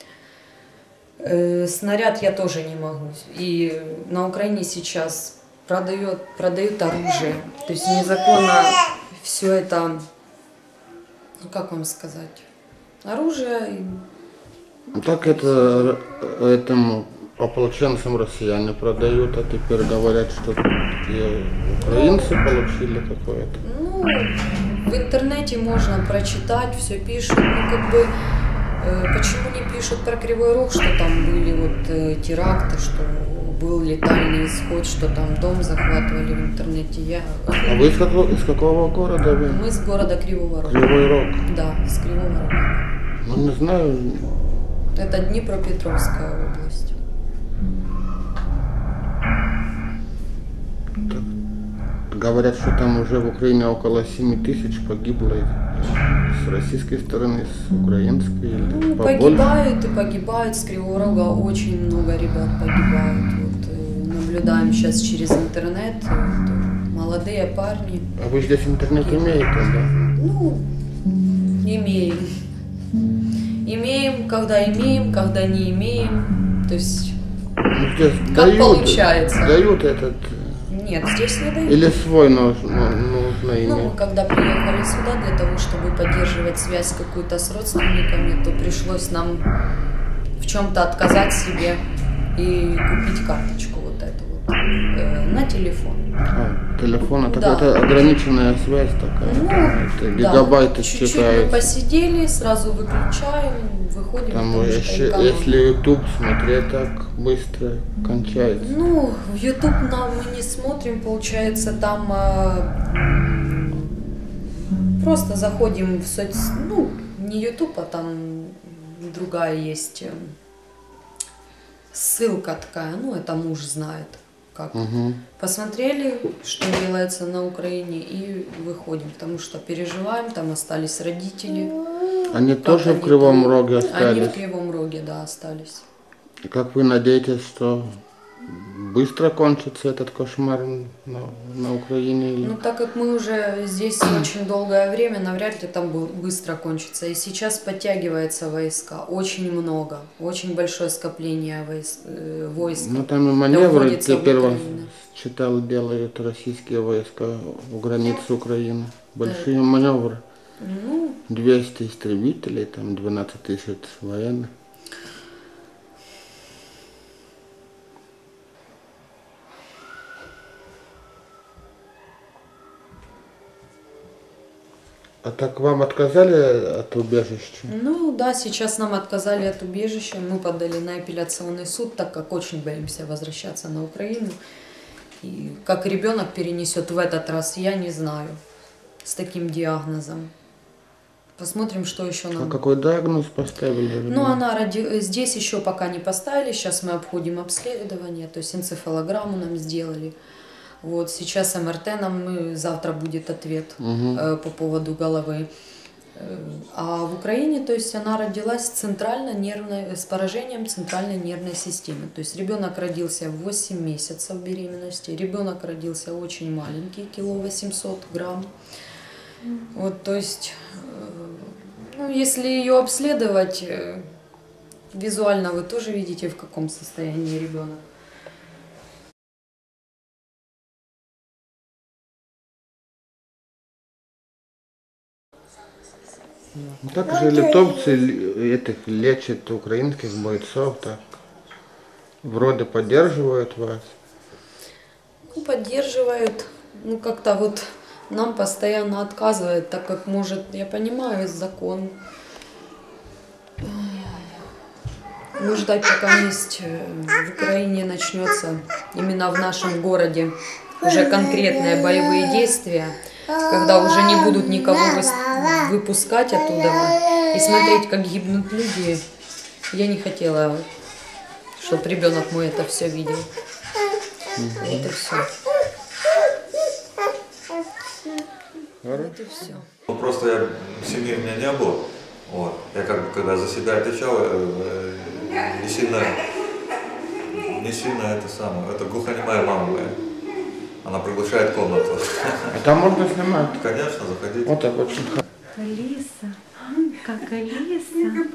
снаряд, я тоже не могу. И на Украине сейчас продают оружие. То есть незаконно все это... Ну, как вам сказать? Оружие. Так это этому ополченцам россияне продают, а теперь говорят, что и украинцы получили такое-то. Ну, в интернете можно прочитать, все пишут. Ну, как бы, почему не пишут про Кривой Рог, что там были теракты, что был летальный исход, что там дом захватывали в интернете. А вы из какого города вы? Мы с города Кривого Рога. Кривой Рог? Да, с Кривого Рога. Ну, не знаю. Это Днепропетровская область. Так, говорят, что там уже в Украине около 7 тысяч погибло с российской стороны, с украинской. Ну, погибают и погибают. С Кривого Рога очень много ребят погибают. Наблюдаем сейчас через интернет. Молодые парни. А вы здесь интернет имеете, да? Ну, имеем. Имеем, когда не имеем. То есть, здесь как дают, получается. Дают этот... Нет, здесь не дают. Или свой нужно иметь? Ну, мы когда приехали сюда для того, чтобы поддерживать связь какую-то с родственниками, то пришлось нам в чем-то отказать себе и купить карточку вот эту вот на телефон. Телефон, это Да. какая-то ограниченная связь такая. Ну, это гигабайты чуть-чуть считаются. мы посидели, сразу выключаем, выходим. Там потому что экономим. если YouTube смотреть, так быстро кончается. Ну, в YouTube мы не смотрим, получается, там просто заходим в ну, не YouTube, а там другая есть ссылка такая, ну, это муж знает, как. Посмотрели, что делается на Украине, и выходим, потому что переживаем, там остались родители. Они тоже в Кривом там? Роге остались? Они в Кривом Роге, да, остались. И как вы надеетесь, что быстро кончится этот кошмар на Украине? Или... Ну, так как мы уже здесь очень долгое время, навряд ли там быстро кончится. И сейчас подтягивается войска, очень много, очень большое скопление войск. Ну, там и маневры теперь, читал, делают российские войска у границы Украины. Большие маневры. Ну, 200 истребителей, там 12 тысяч военных. А так вам отказали от убежища? ну да, сейчас нам отказали от убежища, мы подали на апелляционный суд, так как очень боимся возвращаться на Украину. И как ребенок перенесет в этот раз, я не знаю, с таким диагнозом. Посмотрим, что еще А нам. какой диагноз поставили? Ну, она здесь еще пока не поставили, сейчас мы обходим обследование, то есть энцефалограмму нам сделали. Вот, сейчас МРТ завтра будет ответ по поводу головы. А в Украине, то есть она родилась с поражением центральной нервной системы. То есть ребенок родился в 8 месяцев беременности, ребенок родился очень маленький, 800 грамм. Вот, то есть, ну, если ее обследовать, визуально вы тоже видите, в каком состоянии ребенок. Так же литовцы этих лечат украинских бойцов, так вроде поддерживают вас. Ну, поддерживают, ну как-то вот нам постоянно отказывают, так как может, я понимаю, закон. Мы ждать, пока есть в Украине начнется именно в нашем городе уже конкретные боевые действия, когда уже не будут никого выпускать оттуда и смотреть, как гибнут люди. Я не хотела, чтобы ребенок мой это все видел. Вот и все. Вот и все. Ну, просто семьи у меня не было. Вот. Я как бы когда за себя отвечал, не сильно это самое. Это глухонемая мама моя. Она приглашает комнату. А там можно снимать? Конечно, заходите. Вот так очень хорошо. Алиса, как Алиса.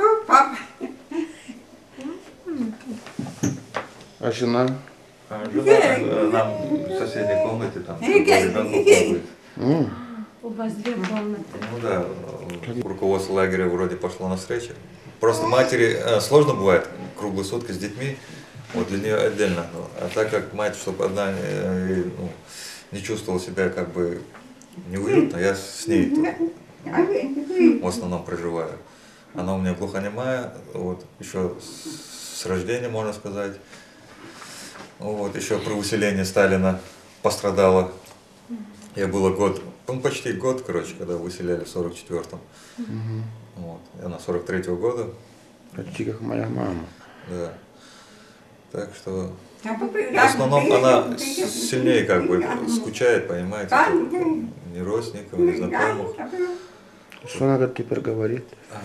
А жена? Жена нам в соседней комнате, там ребенку будет. У вас 2 комнаты. Ну да, руководство лагеря вроде пошло навстречу. Просто матери сложно бывает круглые сутки с детьми, вот для нее отдельно. А так как мать, чтобы одна не чувствовала себя как бы неуютно, я с ней в основном проживаю. Она у меня глухонемая, вот, еще с рождения, можно сказать. Вот, еще при усилении Сталина пострадала. Я было год, почти год, короче, когда выселяли в 44-м. Вот. Она 43-го года. Почти как моя мама. Да. Так что в основном она сильнее как бы скучает, понимаете, ни родственников, ни знакомых. Что она теперь говорит?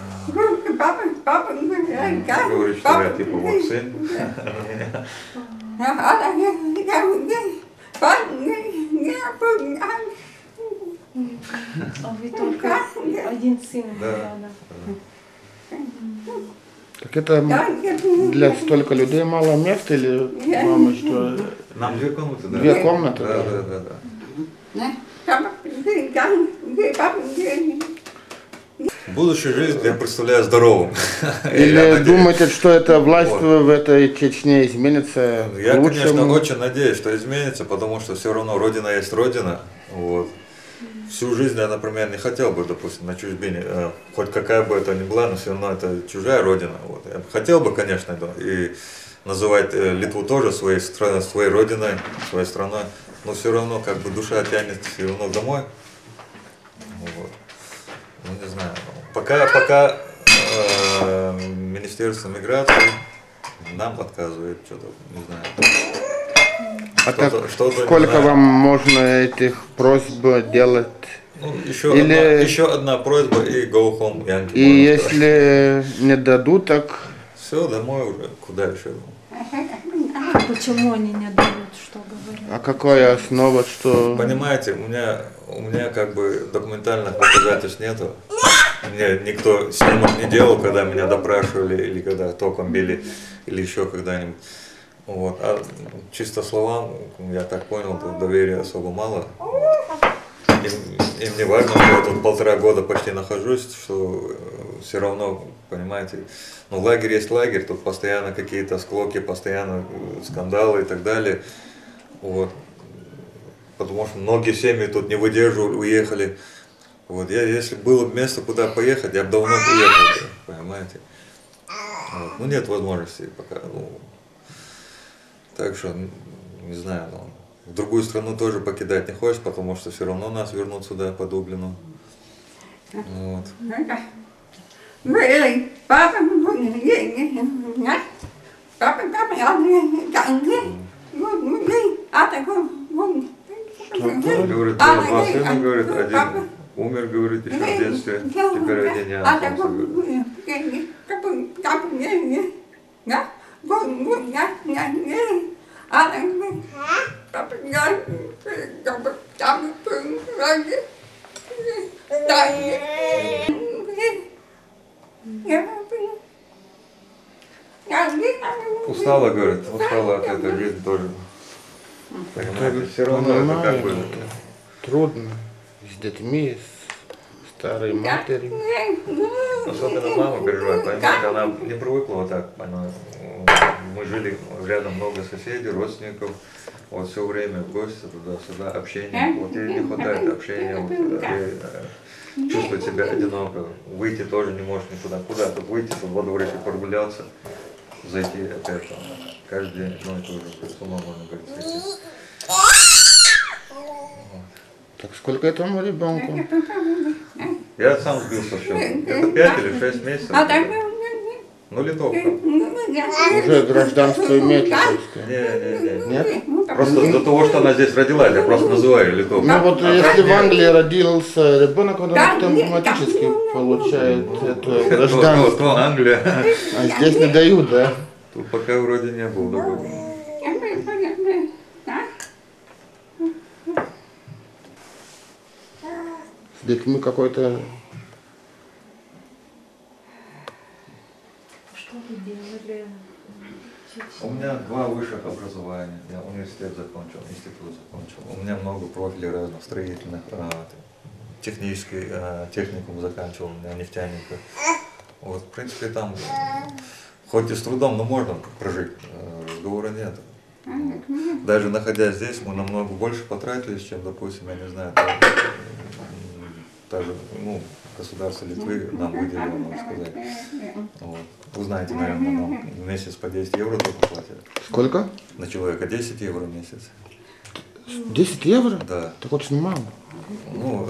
Говорит, что я типа вот сын. А вы только один сын. Да. Так это для столько людей мало места или мама что? Нам 2 комнаты, да? 2 комнаты? Да. Будущую жизнь я представляю здоровым. Или думаете, что эта власть в этой Чечне изменится к Я, лучшему? конечно, очень надеюсь, что изменится, потому что все равно Родина есть Родина. Вот. Всю жизнь я, например, не хотел бы, допустим, на чужбине, хоть какая бы это ни была, но все равно это чужая Родина. Вот. Я хотел бы, конечно, и называть Литву тоже своей страной, своей Родиной, своей страной, но все равно как бы душа тянет все равно домой. Вот. Ну, не знаю. Пока Министерство миграции нам отказывает, что-то, не знаю. А так сколько вам можно этих просьб делать? Ну, еще одна просьба и go home, Янки. И если не дадут, так... Все, домой уже. Куда еще? Почему они не дают, что говорят? А какая основа, что... Понимаете, у меня как бы документальных доказательств нету. Мне никто снимок не делал, когда меня допрашивали, или когда током били, или еще когда-нибудь. Вот. А чисто словам, я так понял, тут доверия особо мало. И им не важно, что я тут 1,5 года почти нахожусь, что все равно, понимаете, ну лагерь есть лагерь, тут постоянно какие-то склоки, постоянно скандалы и так далее. Вот. Потому что многие семьи тут не выдерживали, уехали. Вот. Если было место, куда поехать, я бы давно уехал, понимаете. Вот. Ну нет возможности пока. Ну, так что, не знаю, ну, в другую страну тоже покидать не хочешь, потому что все равно нас вернут сюда, по Дублину. Вот. Говорит, два сына, говорит, один умер, говорит, еще в детстве, теперь один я остался, устала, говорит, устала от этой жизни тоже. Понимаете, все равно это как бы Трудно. С детьми, с старой матерью. особенно мама переживает, понимаете, она не привыкла вот так, она, мы жили рядом, много соседей, родственников, вот все время в гости, туда-сюда, общение, вот ей не хватает общения, вот, ей, чувствует себя одиноко, выйти тоже не может никуда, куда тут выйти, тут во дворе прогуляться, зайти опять там, каждый день одно и то же, с ума можно говорить, зайти. Так сколько этому ребенку? Я сам сбился все, это 5 или 6 месяцев, ну литовка. Уже гражданство имеет литовское? Не. Нет? Просто до того, что она здесь родилась, я просто называю ее литовкой. Ну вот если в Англии родился ребенок, он автоматически получает это гражданство. То Англия. А здесь не дают, да? Тут пока вроде не был договор. С детьми какой-то... Что вы делали? У меня 2 высших образования. Я университет закончил, институт закончил. У меня много профилей разных, строительных, технический, техникум заканчивал, у меня нефтяника. Вот, в принципе, там, хоть и с трудом, но можно прожить, разговора нет. Вот. Даже находясь здесь, мы намного больше потратились, чем, допустим, я не знаю, даже, ну, государство Литвы нам выделило, можно сказать. Вот. Вы знаете, наверное, нам в месяц по 10 евро только платят. Сколько? На человека 10 евро в месяц. 10 евро? Да. Так очень мало. Ну,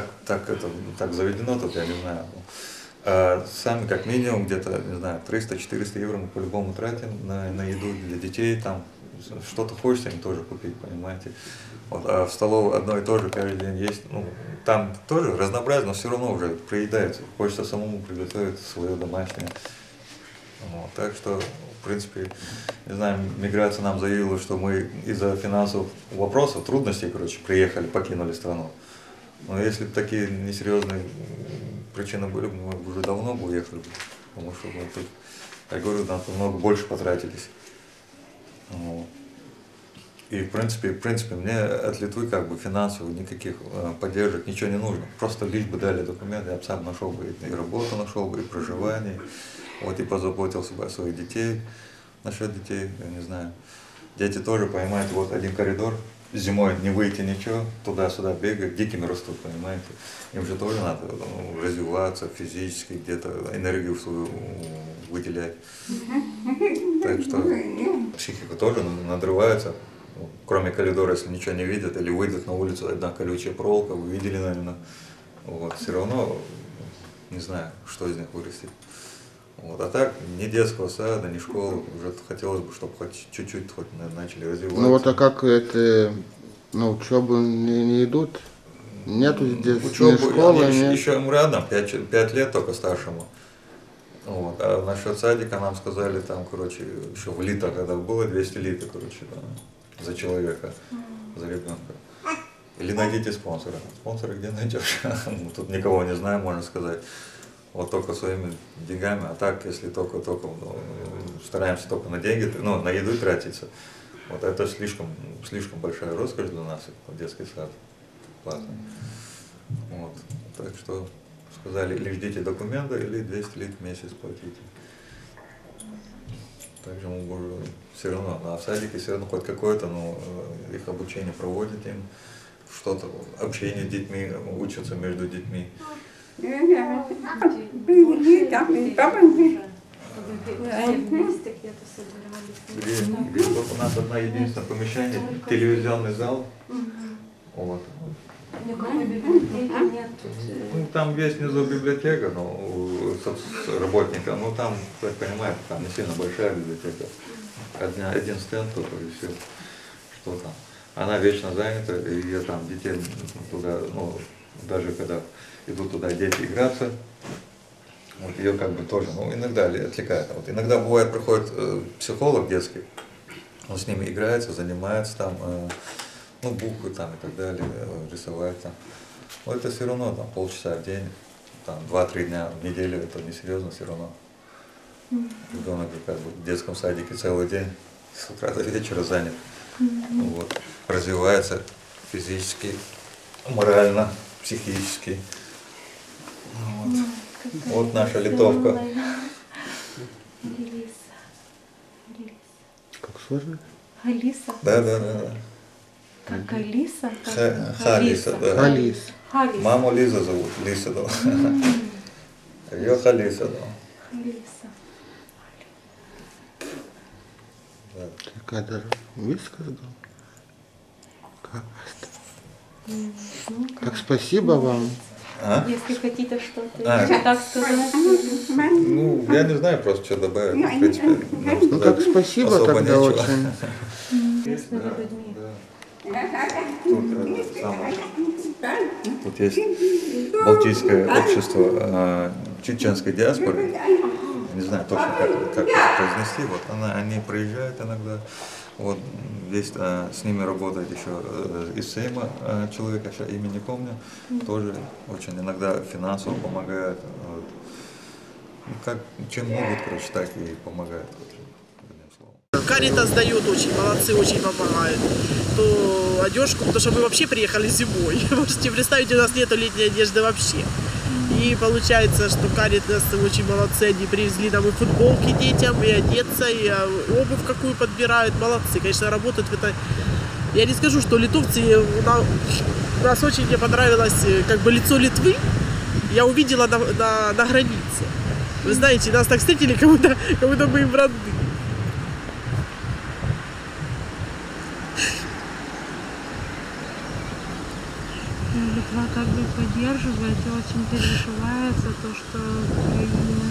так заведено тут, я не знаю. А сами как минимум где-то, не знаю, 300-400 евро мы по-любому тратим на еду для детей, там что-то хочется им тоже купить, понимаете. Вот, а в столовой одно и то же каждый день есть, ну, там тоже разнообразно, но все равно уже приедается, хочется самому приготовить свое домашнее. Вот, так что, в принципе, не знаю, миграция нам заявила, что мы из-за финансовых вопросов, трудностей, короче, приехали, покинули страну. Но если бы такие несерьезные причины были, мы бы уже давно бы уехали, потому что мы тут, я говорю, намного больше потратились. Вот. И в принципе, мне от Литвы как бы финансовых никаких поддержек, ничего не нужно. Просто лишь бы дали документы, я бы сам нашел бы и работу нашел бы, и проживание, вот, и позаботился бы о своих детей. Насчет детей, я не знаю. Дети тоже, понимаете, вот один коридор, зимой не выйти ничего, туда-сюда бегают, дикими растут, понимаете. Им же тоже надо развиваться физически, где-то энергию свою выделять. Так что психика тоже надрывается. Кроме коридора, если ничего не видят, или выйдут на улицу, одна колючая проволока, вы видели, наверное. Вот, все равно не знаю, что из них вырастет. Вот, а так, ни детского сада, ни школы, уже хотелось бы, чтобы хоть чуть-чуть хоть начали развиваться. Ну вот, а как это, на учебу не идут? Нету здесь ни школы, нет? Еще ему рядом, 5 лет только старшему. Вот. А насчет садика нам сказали, там, короче, еще в литр, когда было 200 литров, короче, да, за человека, за ребенка. Или найдите спонсора. Спонсора где найдешь? Тут никого не знаю, можно сказать. Вот только своими деньгами, а так, если только ну, стараемся только на деньги, ну, на еду тратиться, вот это слишком большая роскошь для нас, детский сад платный. Вот. Так что сказали, или ждите документы, или 200 лит в месяц платите. Также мы будем все равно, а в садике все равно хоть какое-то, но их обучение проводят им, что-то, общение с детьми, учатся между детьми. Где у нас одно единственное помещение, телевизионный зал. Вот. Ну, там есть внизу библиотека, но у работника, ну там, как понимаете, там не сильно большая библиотека. Один стенд только и все, что там. Она вечно занята, и я там детей туда, ну, даже когда идут туда дети играться, вот ее как бы тоже, ну, иногда отвлекает. Вот иногда бывает, приходит психолог детский, он с ними играется, занимается там, ну, буквы там и так далее, рисовать там. Но это все равно там полчаса в день, там 2-3 дня в неделю, это несерьезно все равно. Ребенок как бы в детском садике целый день, с утра до вечера занят. Вот. Развивается физически, морально, психически. Вот, вот наша литовка. Как сложно? Алиса. Да. Как Алиса? Халиса, да. Алис. Маму Лиза зовут, Лиса, да. Ее Халиса, да. Алиса. Кадр высказал. Как спасибо вам. А? Если хотите что-то А. еще так сказать. Ну, я не знаю просто, что добавить. В принципе, нам Ну как сказать спасибо особо тогда нечего. очень. Местными людьми. Тут есть Балтийское общество чеченской диаспоры. Не знаю точно, как это произнести. Вот они приезжают иногда. Вот есть с ними работает еще из Сейма человек, я сейчас имя не помню, тоже очень иногда финансово помогает. Вот. Ну, как, чем могут, короче, так и помогают. Каритас дает очень, молодцы, очень помогают. То одежку, потому что мы вообще приехали зимой. Можете представить, у нас нету летней одежды вообще. И получается, что Каритас очень молодцы, они привезли нам и футболки детям, и одеться, и обувь какую подбирают. Молодцы, конечно, работают в это. Я не скажу, что литовцы, у нас очень мне понравилось как бы лицо Литвы. Я увидела на границе. Вы знаете, нас так встретили, как будто мы им родные. Литва как бы поддерживает и очень переживает за то, что в Украине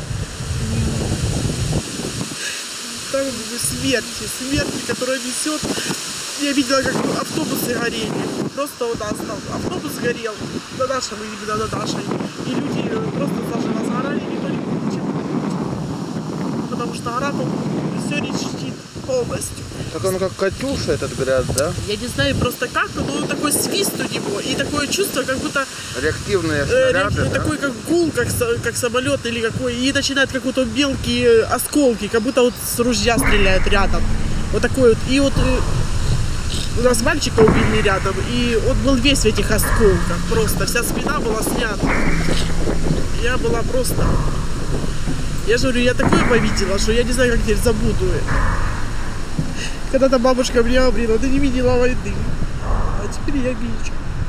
Там смерти, которая несет. Я видела, как автобусы горели. Просто у нас там автобус горел, на нашем, именно на нашей. И люди просто заживо сгорали, никто не мог ничего. Потому что гора все речит полностью. Так он как Катюша этот гряд, да? Я не знаю просто как, но такой свист у него. И такое чувство, как будто Реактивные снаряды, да? такой как гул, как самолет или какой. И начинают как будто мелкие осколки, как будто вот с ружья стреляют рядом. Вот такой вот. И вот у нас мальчика убили рядом, и он был весь в этих осколках. Просто вся спина была снята. Я была просто... Я же говорю, я такое повидела, что я не знаю, как теперь забуду это. Когда-то бабушка мне говорила, ты не видела войны. А теперь я вижу.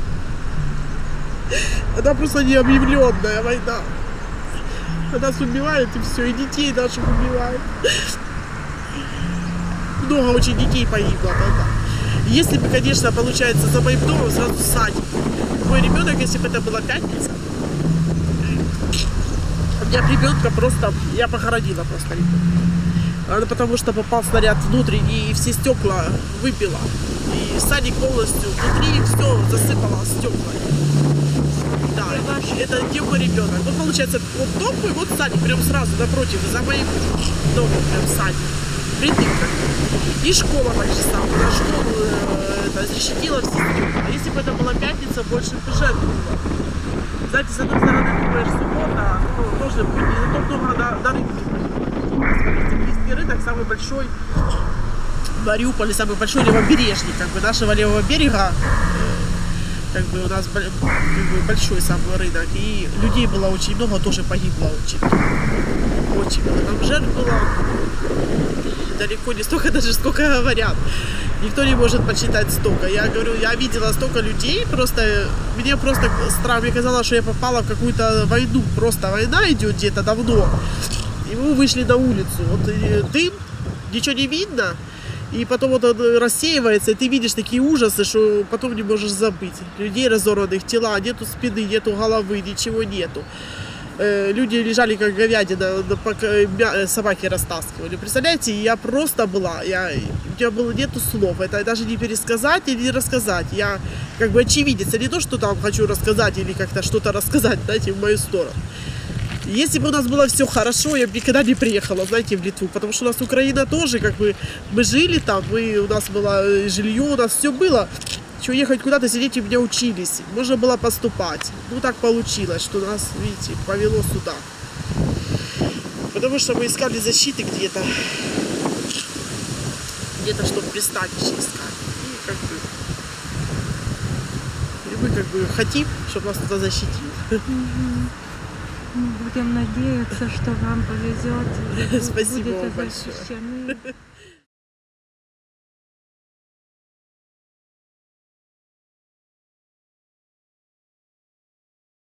Это просто необъявленная война. Нас убивают и все, и детей наших убивают. Много очень детей погибло тогда. Если бы, конечно, получается, за моим домом сразу садик. Мой ребенок, если бы это была пятница, у меня ребенка просто, я похоронила просто ребенка. Потому что попал снаряд внутренний и все стекла выбило. И садик полностью внутри все засыпало стеклами. Да, это где мой ребенок. Вот получается, вот дом мой, вот садик, прям сразу напротив, за моим домом прям садик. Притык как. И школа так же самое. На школу защитила все стекла. Если бы это была пятница, больше бы жертв было. Знаете, с одной стороны, думаешь, суббота, ну, тоже будет не зато много на рынке. Есть рынок самый большой в Мариуполе, самый большой левобережник, как бы нашего левого берега. как бы у нас большой самый рынок, и людей было очень много, тоже погибло очень. Очень много. Там жертв было далеко не столько даже, сколько говорят. Никто не может посчитать столько. Я говорю, я видела столько людей, просто мне просто страх, мне казалось, что я попала в какую-то войну. Просто война идет где-то давно. И мы вышли на улицу. Вот дым, ничего не видно. И потом вот он рассеивается, и ты видишь такие ужасы, что потом не можешь забыть. Людей разорванных, тела, нету спины, нету головы, ничего нету. Люди лежали как говядина, собаки растаскивали. Представляете, я просто была, у меня было нету слов. Это даже не пересказать или не рассказать. Я как бы очевидец, а не то, что там хочу рассказать или как-то что-то рассказать, знаете, в мою сторону. Если бы у нас было все хорошо, я бы никогда не приехала, знаете, в Литву, потому что у нас Украина тоже, как бы, мы жили там, у нас было жилье, у нас все было. Что ехать куда-то, сидеть, у меня учились, можно было поступать. Ну, так получилось, что нас, видите, повело сюда. Потому что мы искали защиты где-то, чтобы пристанище искать. И мы как бы хотим, чтобы нас кто-то защитил. Будем надеяться, что вам повезет, и вы Спасибо будете вам большое. защищены.